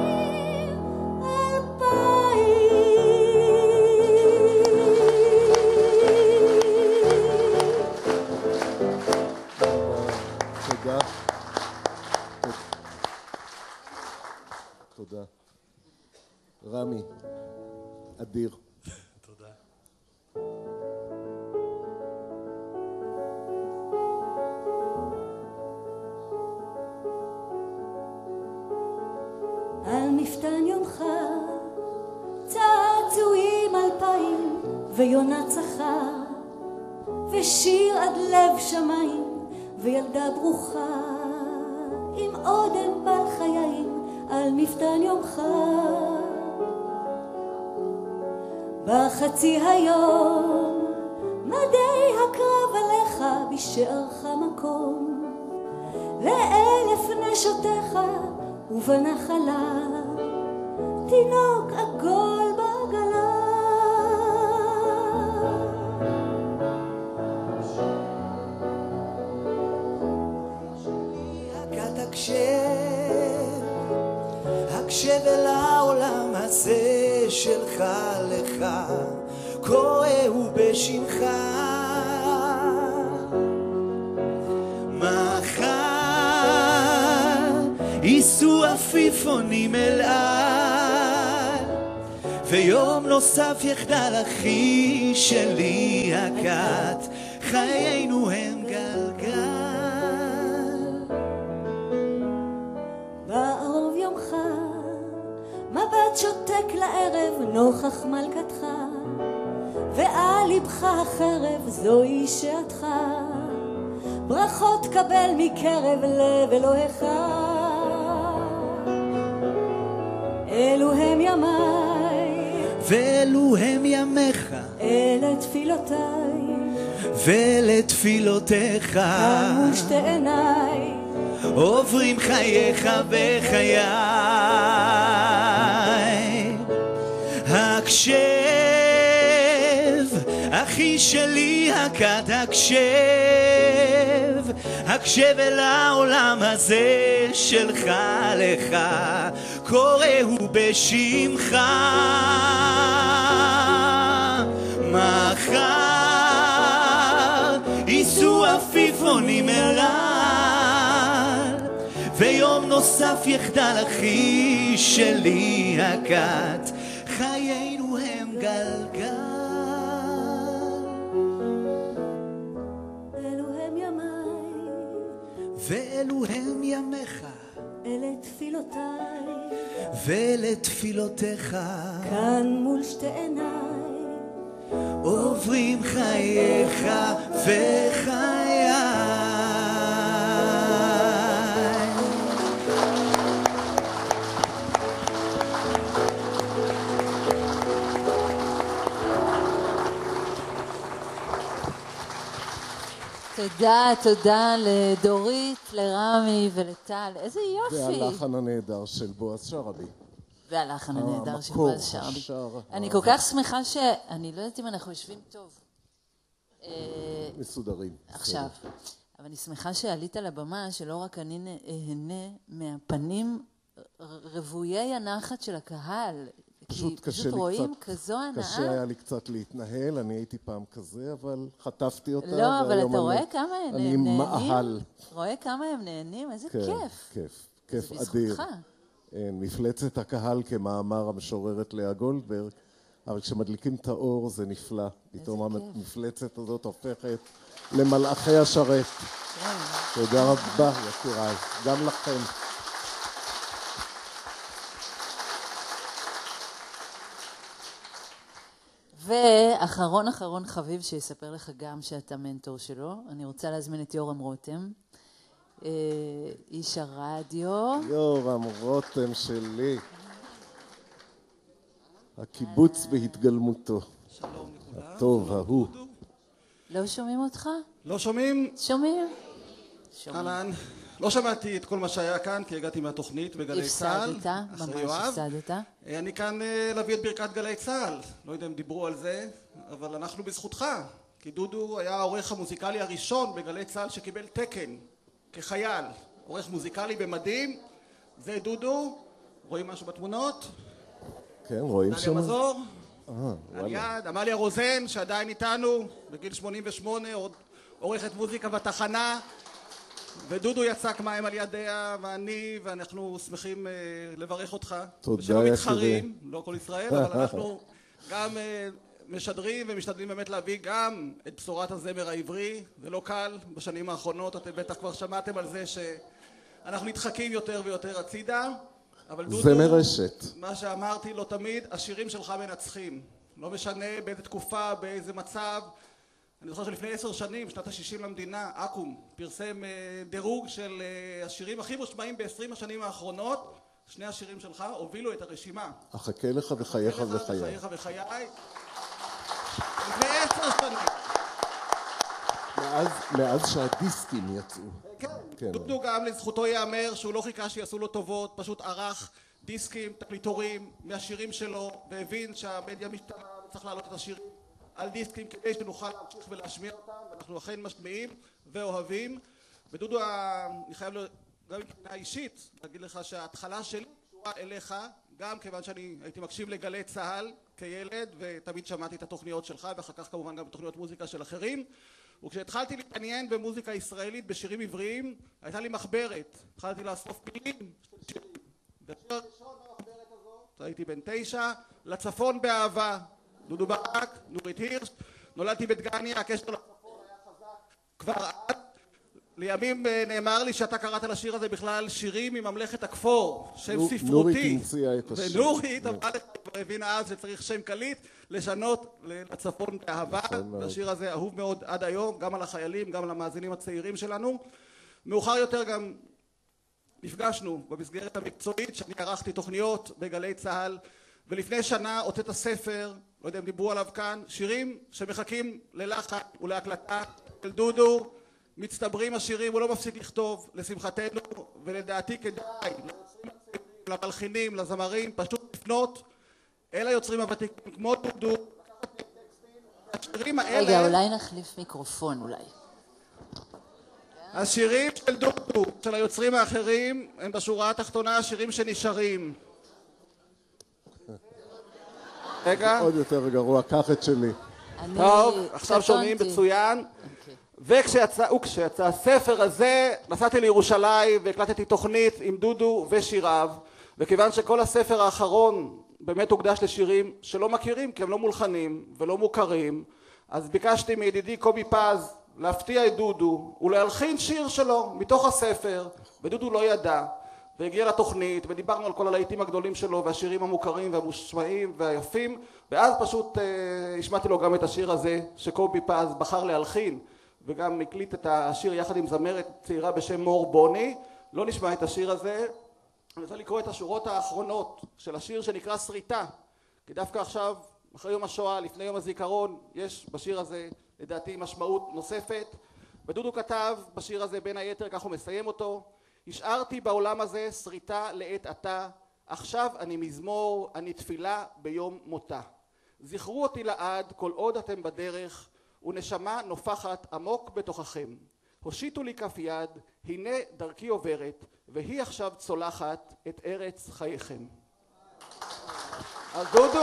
אלפיים. תודה. תודה. רמי, אדיר. תודה. על מפתן יומך צעצועים אלפיים ויונה צחה ושיר עד לב שמיים וילדה ברוכה עם אודם בעל חיים. על מפתן יומך בחצי היום מדי הקרב עליך בשערך מקום לאלף נשותיך ובנחלה תינוק עגול בעגלה. הגעת הקשב, הקשב אל העולם הזה שלך לך, קוראו בשמך. מחר ייסעו עפיפונים אל על, ויום נוסף יחדל אחי שלי הכת, חיינו הם גלגל. בערוב יומך מבט שותק לערב נוכח מלכתך, ועל ליבך החרב זוהי שעתך, ברכות קבל מקרב לב אלוהיך. אלו הם ימיי ואלו הם ימיך, אלה תפילותיי ולתפילותיך כאן שתי עיניי, עוברים חייך וחיי. הקשב אחי שלי הכת, הקשב, הקשב אל העולם הזה שלך לך, קוראו בשמך. מחר ייסעו עפיפונים אל על, ויום נוסף יחדל אחי שלי הכת, חיינו הם גלגל. אלו הם ימיי ואלו הם ימיך, אלה תפילותיי ולתפילותיך כאן מול שתי עיניי, עוברים חייך וחיי. תודה, תודה לדורית, לרמי ולטל. איזה יופי. והלחן הנהדר של בועז שרעבי. והלחן הנהדר של המקור, בועז שרעבי. השער, אני ה- כל כך שמחה ש... אני לא יודעת אם אנחנו יושבים טוב. אה, מסודרים. עכשיו, אבל אני שמחה שעלית לבמה, שלא רק אני אהנה מהפנים רבויי הנחת של הקהל. פשוט כי קשה פשוט לי רואים קצת, כזו הנאה. קשה היה לי קצת להתנהל, אני הייתי פעם כזה, אבל חטפתי אותה. לא, אבל והיום אתה אני- רואה כמה הם אני נהנים? מאהל. רואה כמה הם נהנים? איזה כן, כיף. כיף, כיף זה אדיר. בזכותך. אין, מפלצת הקהל כמאמר המשוררת לאה גולדברג, אבל כשמדליקים את האור זה נפלא. פתאום המפלצת הזאת הופכת למלאכי השרת. תודה רבה, יקיריי. גם לכם. ואחרון אחרון חביב שיספר לך גם שאתה מנטור שלו, אני רוצה להזמין את יורם רותם, אה, איש הרדיו. יורם רותם שלי. הקיבוץ בהתגלמותו. שלום לכולם. הטוב, ההוא. לא שומעים אותך? לא שומעים? שומעים. אהלן. לא שמעתי את כל מה שהיה כאן, כי הגעתי מהתוכנית בגלי צה"ל. הפסדת, ממש הפסדת. אני כאן להביא את ברכת גלי צה"ל. לא יודע אם דיברו על זה, אבל אנחנו בזכותך. כי דודו היה העורך המוזיקלי הראשון בגלי צה"ל שקיבל תקן כחייל. עורך מוזיקלי במדים. זה דודו. רואים משהו בתמונות? כן, רואים שם. דליה מזור. אה, על וואלה. יד, עמליה רוזן, שעדיין איתנו, בגיל שמונים ושמונה, עוד עורכת מוזיקה בתחנה, ודודו יצק מים על ידיה, ואני, ואנחנו שמחים uh, לברך אותך. תודה, ושלא יקירי. מתחרים, לא כל ישראל, אבל אנחנו גם uh, משדרים ומשתדלים באמת להביא גם את בשורת הזמר העברי. זה לא קל, בשנים האחרונות אתם בטח כבר שמעתם על זה שאנחנו נדחקים יותר ויותר הצידה. אבל דודו, זה מרשת. מה שאמרתי לו תמיד, השירים שלך מנצחים. לא משנה באיזה תקופה, באיזה מצב. אני זוכר שלפני עשר שנים, שנת ה-שישים למדינה, אקו"ם פרסם דירוג של השירים הכי מושמעים ב-עשרים השנים האחרונות. שני השירים שלך הובילו את הרשימה. אחכה לך וחייך וחיי. חייך וחיי. לפני עשר שנים. מאז, מאז שהדיסקים יצאו. כן. דודו גם לזכותו ייאמר שהוא לא חיכה שיעשו לו טובות, פשוט ערך דיסקים, תקליטורים מהשירים שלו, והבין שהמדיה משתנה, צריך להעלות את השירים על דיסקים כדי שנוכל להמשיך ולהשמיע אותם, ואנחנו אכן משמיעים ואוהבים. ודודו, אני חייב גם מבחינה אישית להגיד לך שההתחלה שלי קשורה אליך, גם כיוון שאני הייתי מקשיב לגלי צהל כילד, ותמיד שמעתי את התוכניות שלך, ואחר כך כמובן גם תוכניות מוזיקה של אחרים. וכשהתחלתי להתעניין במוזיקה ישראלית, בשירים עבריים, הייתה לי מחברת. התחלתי לאסוף מילים של שירים. והשיר הראשון במחברת הזאת, הייתי בן תשע, לצפון באהבה. דודו ברק, נורית הירש. נולדתי בדגניה, הקשר לצפון היה חזק כבר אז. לימים נאמר לי שאתה קראת לשיר הזה בכלל שירים מממלכת הכפור, שם ספרותי. נורית המציאה את השיר. ונורית אמרה לך, כבר הבינה אז שצריך שם קליט, לשנות לצפון באהבה. והשיר הזה אהוב מאוד עד היום, גם על החיילים, גם על המאזינים הצעירים שלנו. מאוחר יותר גם נפגשנו במסגרת המקצועית, שאני ערכתי תוכניות בגלי צהל, ולפני שנה הוצאת הספר, לא יודע אם דיברו עליו כאן, שירים שמחכים ללחן ולהקלטה של דודו. מצטברים השירים, הוא לא מפסיק לכתוב, לשמחתנו, ולדעתי כדאי למלחינים, לזמרים, פשוט לפנות אל היוצרים הוותיקים, כמו דודו. השירים האלה... רגע, אולי נחליף מיקרופון, אולי. השירים של דודו, של היוצרים האחרים, הם בשורה התחתונה השירים שנשארים. רגע. עוד יותר גרוע, קח את שלי. טוב, עכשיו שומעים מצוין. וכשיצא, וכשיצא הספר הזה, נסעתי לירושלים והקלטתי תוכנית עם דודו ושיריו, וכיוון שכל הספר האחרון באמת הוקדש לשירים שלא מכירים, כי הם לא מולחנים ולא מוכרים, אז ביקשתי מידידי קובי פז להפתיע את דודו ולהלחין שיר שלו מתוך הספר, ודודו לא ידע, והגיע לתוכנית ודיברנו על כל הלהיטים הגדולים שלו והשירים המוכרים והמושמעים והיפים, ואז פשוט אה, השמעתי לו גם את השיר הזה שקובי פז בחר להלחין, וגם הקליט את השיר יחד עם זמרת צעירה בשם מור בוני. לא נשמע את השיר הזה. אני רוצה לקרוא את השורות האחרונות של השיר שנקרא שריטה, כי דווקא עכשיו, אחרי יום השואה, לפני יום הזיכרון, יש בשיר הזה לדעתי משמעות נוספת. ודודו כתב בשיר הזה בין היתר, כך הוא מסיים אותו: השארתי בעולם הזה שריטה לעת עתה, עכשיו אני מזמור, אני תפילה ביום מותה. זכרו אותי לעד כל עוד אתם בדרך, ונשמה נופחת עמוק בתוככם. הושיטו לי כף יד, הנה דרכי עוברת, והיא עכשיו צולחת את ארץ חייכם. אז דודו,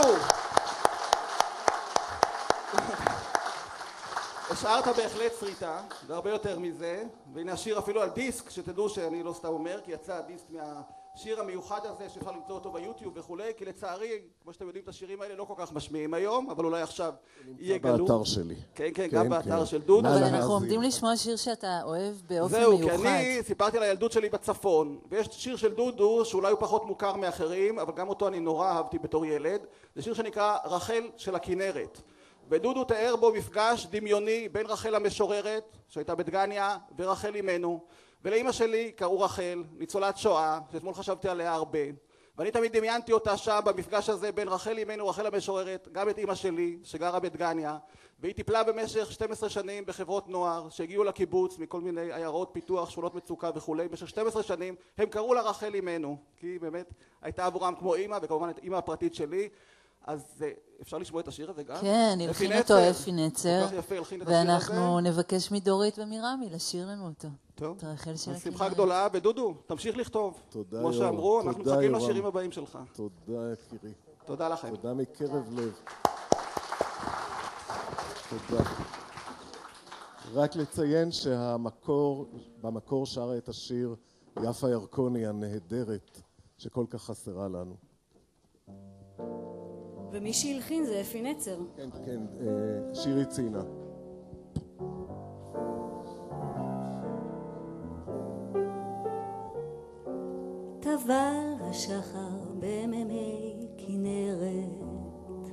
השארת בהחלט שריטה, והרבה יותר מזה, והנה השיר אפילו על דיסק, שתדעו שאני לא סתם אומר, כי יצא הדיסק מהשיר המיוחד הזה שאפשר למצוא אותו ביוטיוב וכולי, כי לצערי, כמו שאתם יודעים, את השירים האלה לא כל כך משמיעים היום, אבל אולי עכשיו יהיה גלו. באתר שלי. כן, כן, גם באתר של דודו. אבל אנחנו עומדים לשמוע שיר שאתה אוהב באופן מיוחד. מיוחד. זהו, כי אני סיפרתי על הילדות שלי בצפון, ויש שיר של דודו שאולי הוא פחות מוכר מאחרים, אבל גם אותו אני נורא אהבתי בתור ילד. זה שיר שנקרא רחל של הכנרת. ודודו תיאר בו מפגש דמיוני בין רחל המשוררת, שהייתה בדגניה, ורחל אימנו. ולאמא שלי קראו רחל, ניצולת שואה, שאתמול חשבתי עליה הרבה. ואני תמיד דמיינתי אותה שם במפגש הזה בין רחל אימנו, רחל המשוררת, גם את אמא שלי, שגרה בדגניה. והיא טיפלה במשך שתים עשרה שנים בחברות נוער, שהגיעו לקיבוץ מכל מיני עיירות פיתוח, שכונות מצוקה וכולי. במשך שתים עשרה שנים הם קראו לה רחל אימנו, כי היא באמת הייתה עבורם כמו אמא, וכמובן את אמא הפרטית שלי. אז אפשר לשמוע את השיר הזה גם? כן, הלחין אותו אפי נצר, ואנחנו נבקש מדורית ומירמי לשיר לנו אותו. טוב, רחל של הכנרת. שמחה גדולה, ודודו, תמשיך לכתוב. תודה, כמו שאמרו, אנחנו מחכים לשירים הבאים שלך. תודה, יקירי. תודה לכם. תודה מקרב לב. תודה. רק לציין שהמקור, במקור שרה את השיר יפה ירקוני הנהדרת, שכל כך חסרה לנו. ומי שהלחין זה אפי נצר. כן, כן, שירי צינה. טבל השחר בממי כנרת,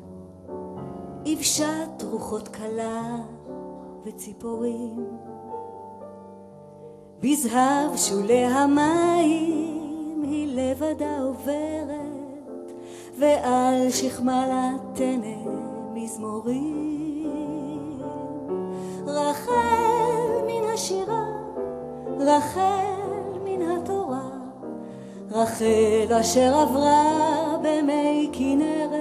יבשת רוחות קלה וציפורים, בזהב שולי המים היא לבדה עוברת, ועל שכמה לתנה מזמורים. רחל מן השירה, רחל מן התורה, רחל אשר עברה במי כנרת.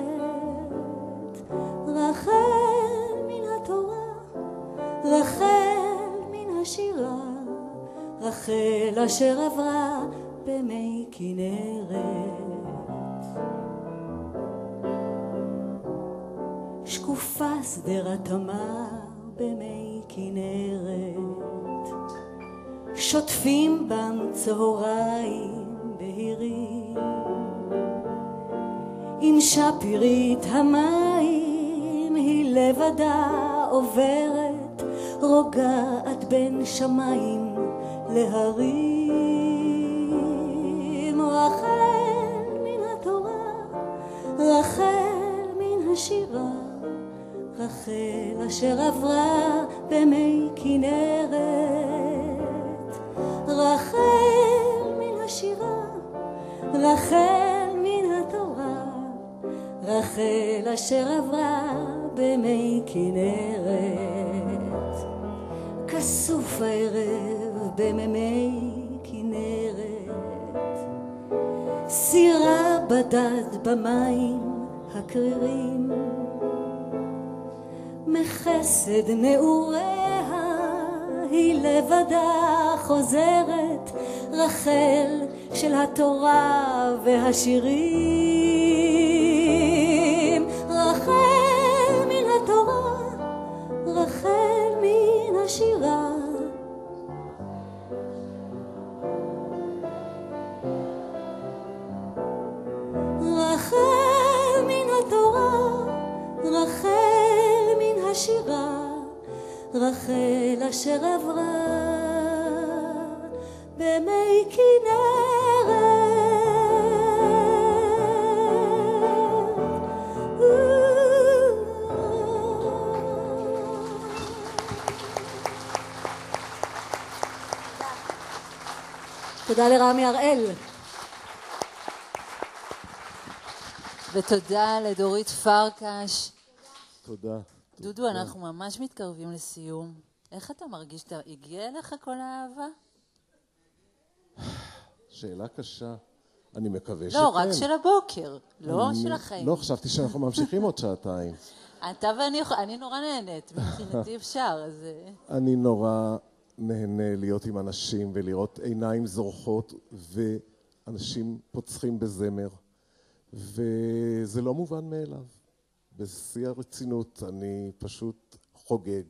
רחל מן התורה, רחל מן השירה, רחל אשר עברה במי כנרת. שקופה שדרת תמר במי כנרת, שוטפים בם צהריים בהירים, עם שפירית המים היא לבדה עוברת, רוגעת בין שמיים להרים. רחל מן התורה, רחל מן השירה, רחל אשר עברה במי כנרת. רחל מן השירה, רחל מן התורה, רחל אשר עברה במי כנרת. כסוף הערב בממי כנרת, סירה בדד במים הקרירים, מחסד נעוריה היא לבדה חוזרת, רחל של התורה והשירים. רחל מן התורה, רחל מן השירה, רחל מן התורה, רחל מן השירה, רחל אשר עברה במי כנרת. תודה לרמי הראל. ותודה לדורית פרקש. תודה. דודו, אנחנו ממש מתקרבים לסיום. איך אתה מרגיש? הגיע אליך כל האהבה? שאלה קשה. אני מקווה לא, שכן. לא, רק של הבוקר, לא אני, של החיים. לא, חשבתי שאנחנו ממשיכים עוד שעתיים. אתה ואני, אני נורא נהנית, מבחינתי אפשר, אז... אני נורא נהנה להיות עם אנשים ולראות עיניים זורחות ואנשים פוצחים בזמר, וזה לא מובן מאליו. בשיא הרצינות אני פשוט חוגג.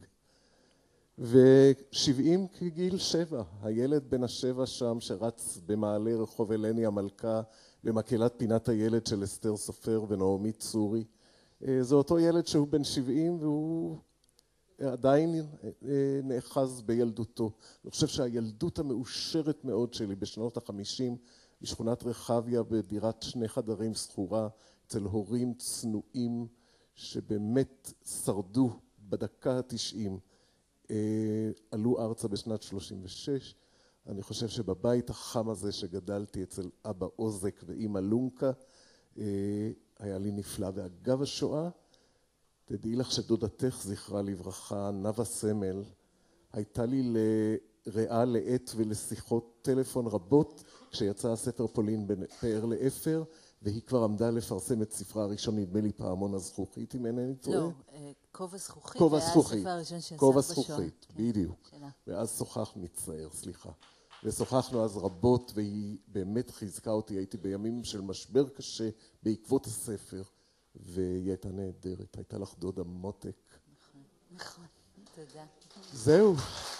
ושבעים כגיל שבע, הילד בן השבע שם שרץ במעלה רחוב אלני המלכה במקהלת פינת הילד של אסתר סופר ונעמי צורי. זה אותו ילד שהוא בן שבעים והוא עדיין נאחז בילדותו. אני חושב שהילדות המאושרת מאוד שלי בשנות החמישים בשכונת רחביה בדירת שני חדרים סחורה אצל הורים צנועים שבאמת שרדו בדקה התשעים. עלו ארצה בשנת שלושים ושש. אני חושב שבבית החם הזה שגדלתי אצל אבא עוזק ואמא לונקה היה לי נפלא. ואגב השואה, תדעי לך שדודתך זכרה לברכה, נווה סמל, הייתה לי לרעה לעת ולשיחות טלפון רבות כשיצא הספר פולין בין פאר לאפר, והיא כבר עמדה לפרסם את ספרה הראשון, נדמה לי פעמון הזכוכית, אם אינני טועה. לא, כובע זכוכית. כובע זכוכית. הספר הראשון שעשה כובע בשואה. זכוכית, בדיוק. ואז שוחחנו, מצטער, סליחה. ושוחחנו אז רבות, והיא באמת חיזקה אותי. הייתי בימים של משבר קשה בעקבות הספר, והיא הייתה נהדרת. הייתה לך דודה מותק. נכון, נכון. תודה. זהו.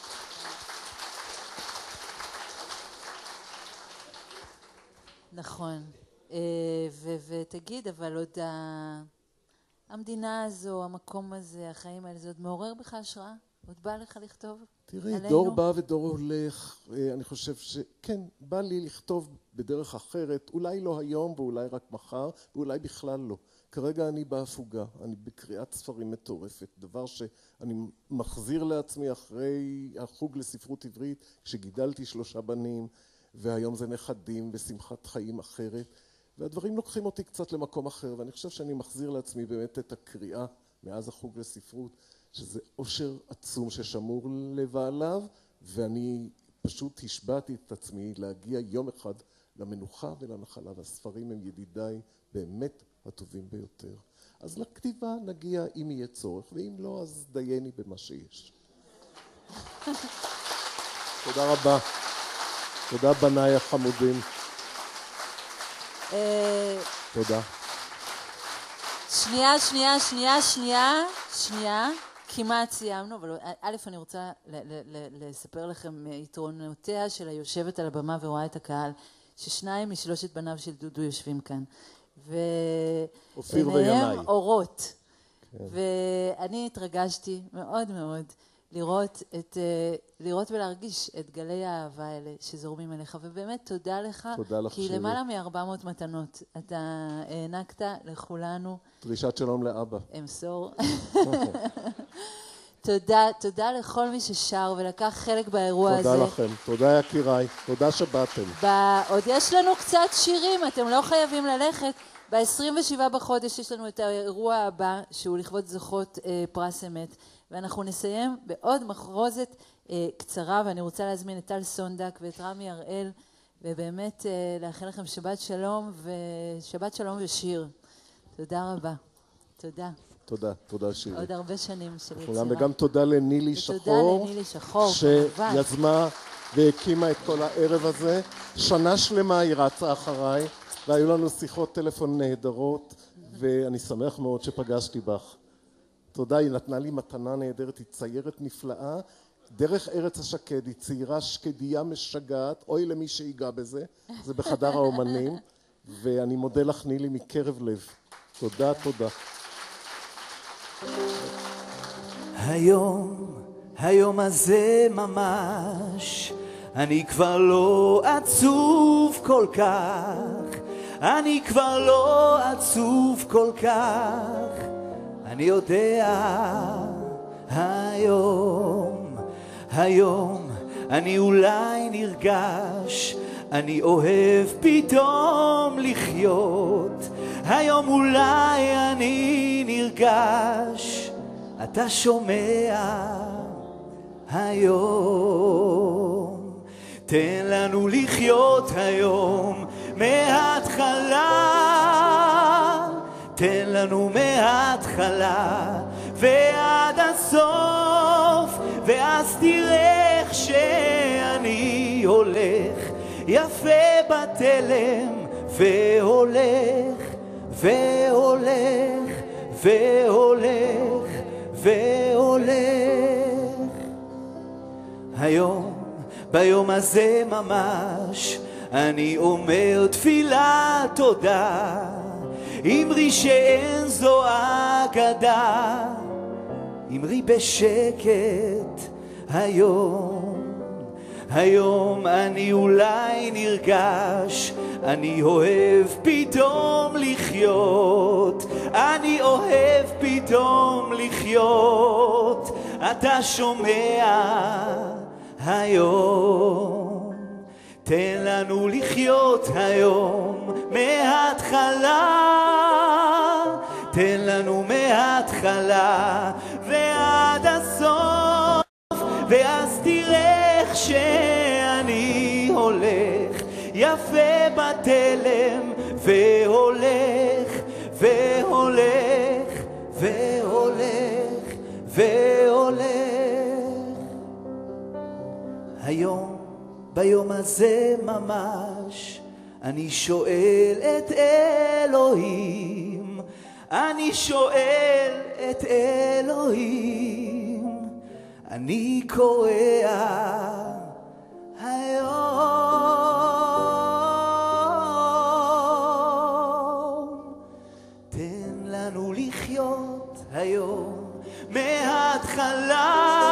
נכון. ותגיד, אבל עוד המדינה הזו, המקום הזה, החיים האלה, זה עוד מעורר בך השראה? עוד בא לך לכתוב? תראי, עלינו? דור בא ודור הולך. אני חושב שכן, בא לי לכתוב בדרך אחרת, אולי לא היום ואולי רק מחר, ואולי בכלל לא. כרגע אני בהפוגה, אני בקריאת ספרים מטורפת, דבר שאני מחזיר לעצמי אחרי החוג לספרות עברית, כשגידלתי שלושה בנים, והיום זה נכדים ושמחת חיים אחרת, והדברים לוקחים אותי קצת למקום אחר, ואני חושב שאני מחזיר לעצמי באמת את הקריאה מאז החוג לספרות, שזה עושר עצום ששמור לבעליו, ואני פשוט השבעתי את עצמי להגיע יום אחד למנוחה ולנחלה, והספרים הם ידידיי באמת הטובים ביותר. אז לכתיבה נגיע אם יהיה צורך, ואם לא, אז דייני במה שיש. תודה רבה. תודה בניי החמודים. תודה. שנייה, שנייה, שנייה, שנייה, שנייה, כמעט סיימנו, אבל א', אני רוצה לספר לכם יתרונותיה של היושבת על הבמה ורואה את הקהל, ששניים משלושת בניו של דודו יושבים כאן, ועיניהם אורות, ואני התרגשתי מאוד מאוד לראות, את, לראות ולהרגיש את גלי האהבה האלה שזורמים אליך, ובאמת תודה לך, תודה לך כי שירי. למעלה מ-ארבע מאות מתנות, אתה הענקת לכולנו. דרישת שלום לאבא. אמסור. תודה, תודה לכל מי ששר ולקח חלק באירוע תודה הזה. לכם, תודה יקיריי, תודה שבאתם. עוד יש לנו קצת שירים, אתם לא חייבים ללכת. ב-עשרים ושבעה בחודש יש לנו את האירוע הבא, שהוא לכבוד זוכות אה, פרס אמת, ואנחנו נסיים בעוד מחרוזת אה, קצרה, ואני רוצה להזמין את טל סונדק ואת רמי הראל, ובאמת אה, לאחל לכם שבת שלום, ושבת שלום ושיר. תודה רבה. תודה. תודה, תודה שירי. עוד הרבה שנים של יצירה. וגם תודה לנילי שחור, ותודה לנילי שחור, שיזמה והקימה את כל הערב הזה. שנה שלמה היא רצה אחריי, והיו לנו שיחות טלפון נהדרות, ואני שמח מאוד שפגשתי בך. תודה, היא נתנה לי מתנה נהדרת, היא ציירת נפלאה, דרך ארץ השקד, היא צעירה שקדיה משגעת, אוי למי שיגע בזה, זה בחדר האומנים, ואני מודה לך נילי מקרב לב. תודה, תודה. היום, היום הזה ממש, אני כבר לא עצוב כל כך, אני כבר לא עצוב כל כך, אני יודע, היום, היום, אני אולי נרגש, אני אוהב פתאום לחיות, היום אולי אני נרגש, אתה שומע, היום, תן לנו לחיות היום מההתחלה, תן לנו מההתחלה ועד הסוף, ואז תראה איך שאני הולך יפה בתלם, והולך והולך והולך והולך. היום, ביום הזה ממש, אני אומר תפילה תודה, אמרי שאין זו אגדה, אמרי בשקט. היום, היום אני אולי נרגש, אני אוהב פתאום לחיות, אני אוהב פתאום לחיות, אתה שומע, היום, תן לנו לחיות היום מההתחלה, תן לנו מההתחלה ועד הסוף, ואז תראה איך שאני הולך יפה בתלם, והולך והולך והולך והולך. היום, ביום הזה ממש, אני שואל את אלוהים, אני שואל את אלוהים, אני קורא היום, תן לנו לחיות היום מההתחלה,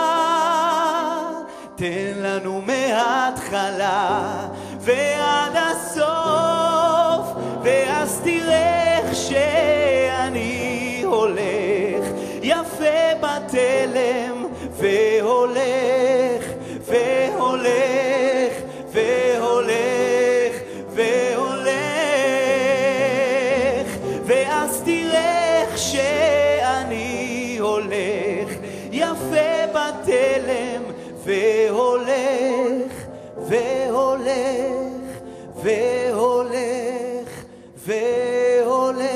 תן לנו מההתחלה ועד הסוף, ואז תראה איך שאני הולך יפה בתלם, והולך והולך והולך והולך, ואז תראה איך שאני הולך יפה בתלם, והולך והולך והולך והולך.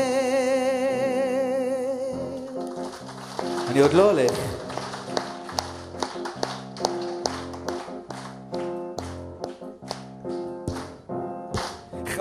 אני עוד לא הולך.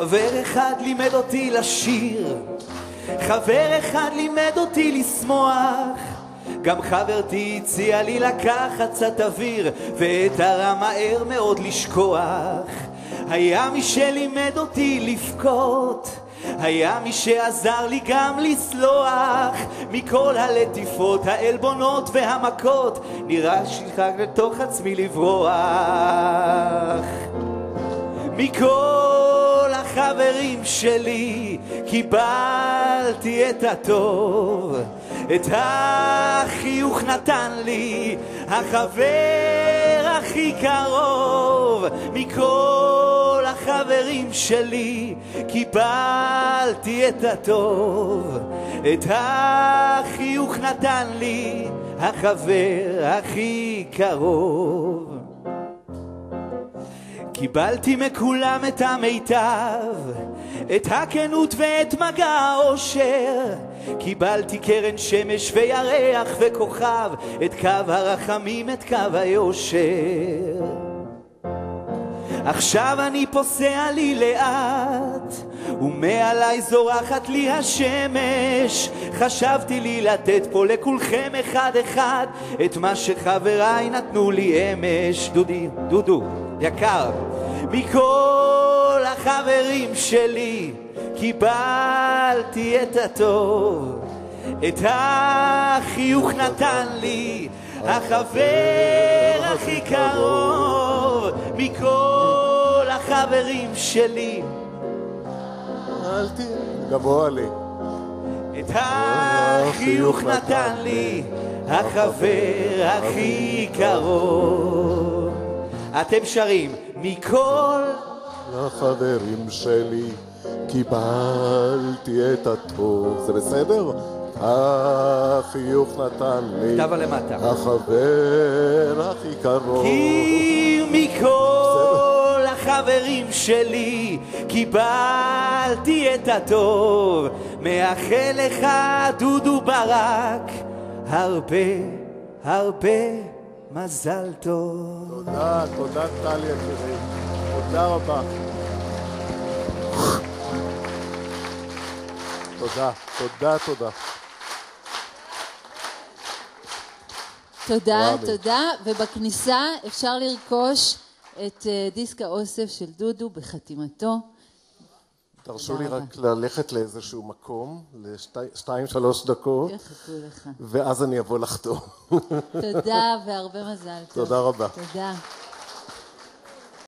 חבר אחד לימד אותי לשיר, חבר אחד לימד אותי לשמוח, גם חברתי הציעה לי לקחת קצת אוויר ואת הרע מהר מאוד לשכוח. היה מי שלימד אותי לבכות, היה מי שעזר לי גם לסלוח, מכל הלטיפות, העלבונות והמכות נראה שחק לתוך עצמי לברוח. מכל החברים שלי קיבלתי את הטוב, את החיוך נתן לי החבר הכי קרוב. מכל החברים שלי קיבלתי את הטוב, את החיוך נתן לי החבר הכי קרוב. קיבלתי מכולם את המיטב, את הכנות ואת מגע האושר, קיבלתי קרן שמש וירח וכוכב, את קו הרחמים, את קו היושר. עכשיו אני פוסע לי לאט, ומעליי זורחת לי השמש. חשבתי לי לתת פה לכולכם אחד אחד את מה שחבריי נתנו לי אמש. דודי, דודו, יקר, מכל החברים שלי קיבלתי את הטוב, את החיוך נתן לי החבר הכי קרוב. מכל החברים שלי גבוה לי את החיוך נתן לי החבר הכי קרוב. אתם שרים מכל החברים שלי קיבלתי את הטוב. זה בסדר? החיוך נתן לי כתבה למטה החבר הכי קרוב. כי מכל החברים שלי קיבלתי את הטוב. מאחל לך דודו ברק הרבה הרבה מזל טוב. תודה, תודה טלי יקירי, תודה רבה. תודה, תודה, תודה. תודה, תודה, ובכניסה אפשר לרכוש את דיסק האוסף של דודו בחתימתו. תרשו לי רק ללכת לאיזשהו מקום, לשתיים שלוש דקות, ואז אני אבוא לחתום. תודה והרבה מזל טוב. תודה רבה. תודה.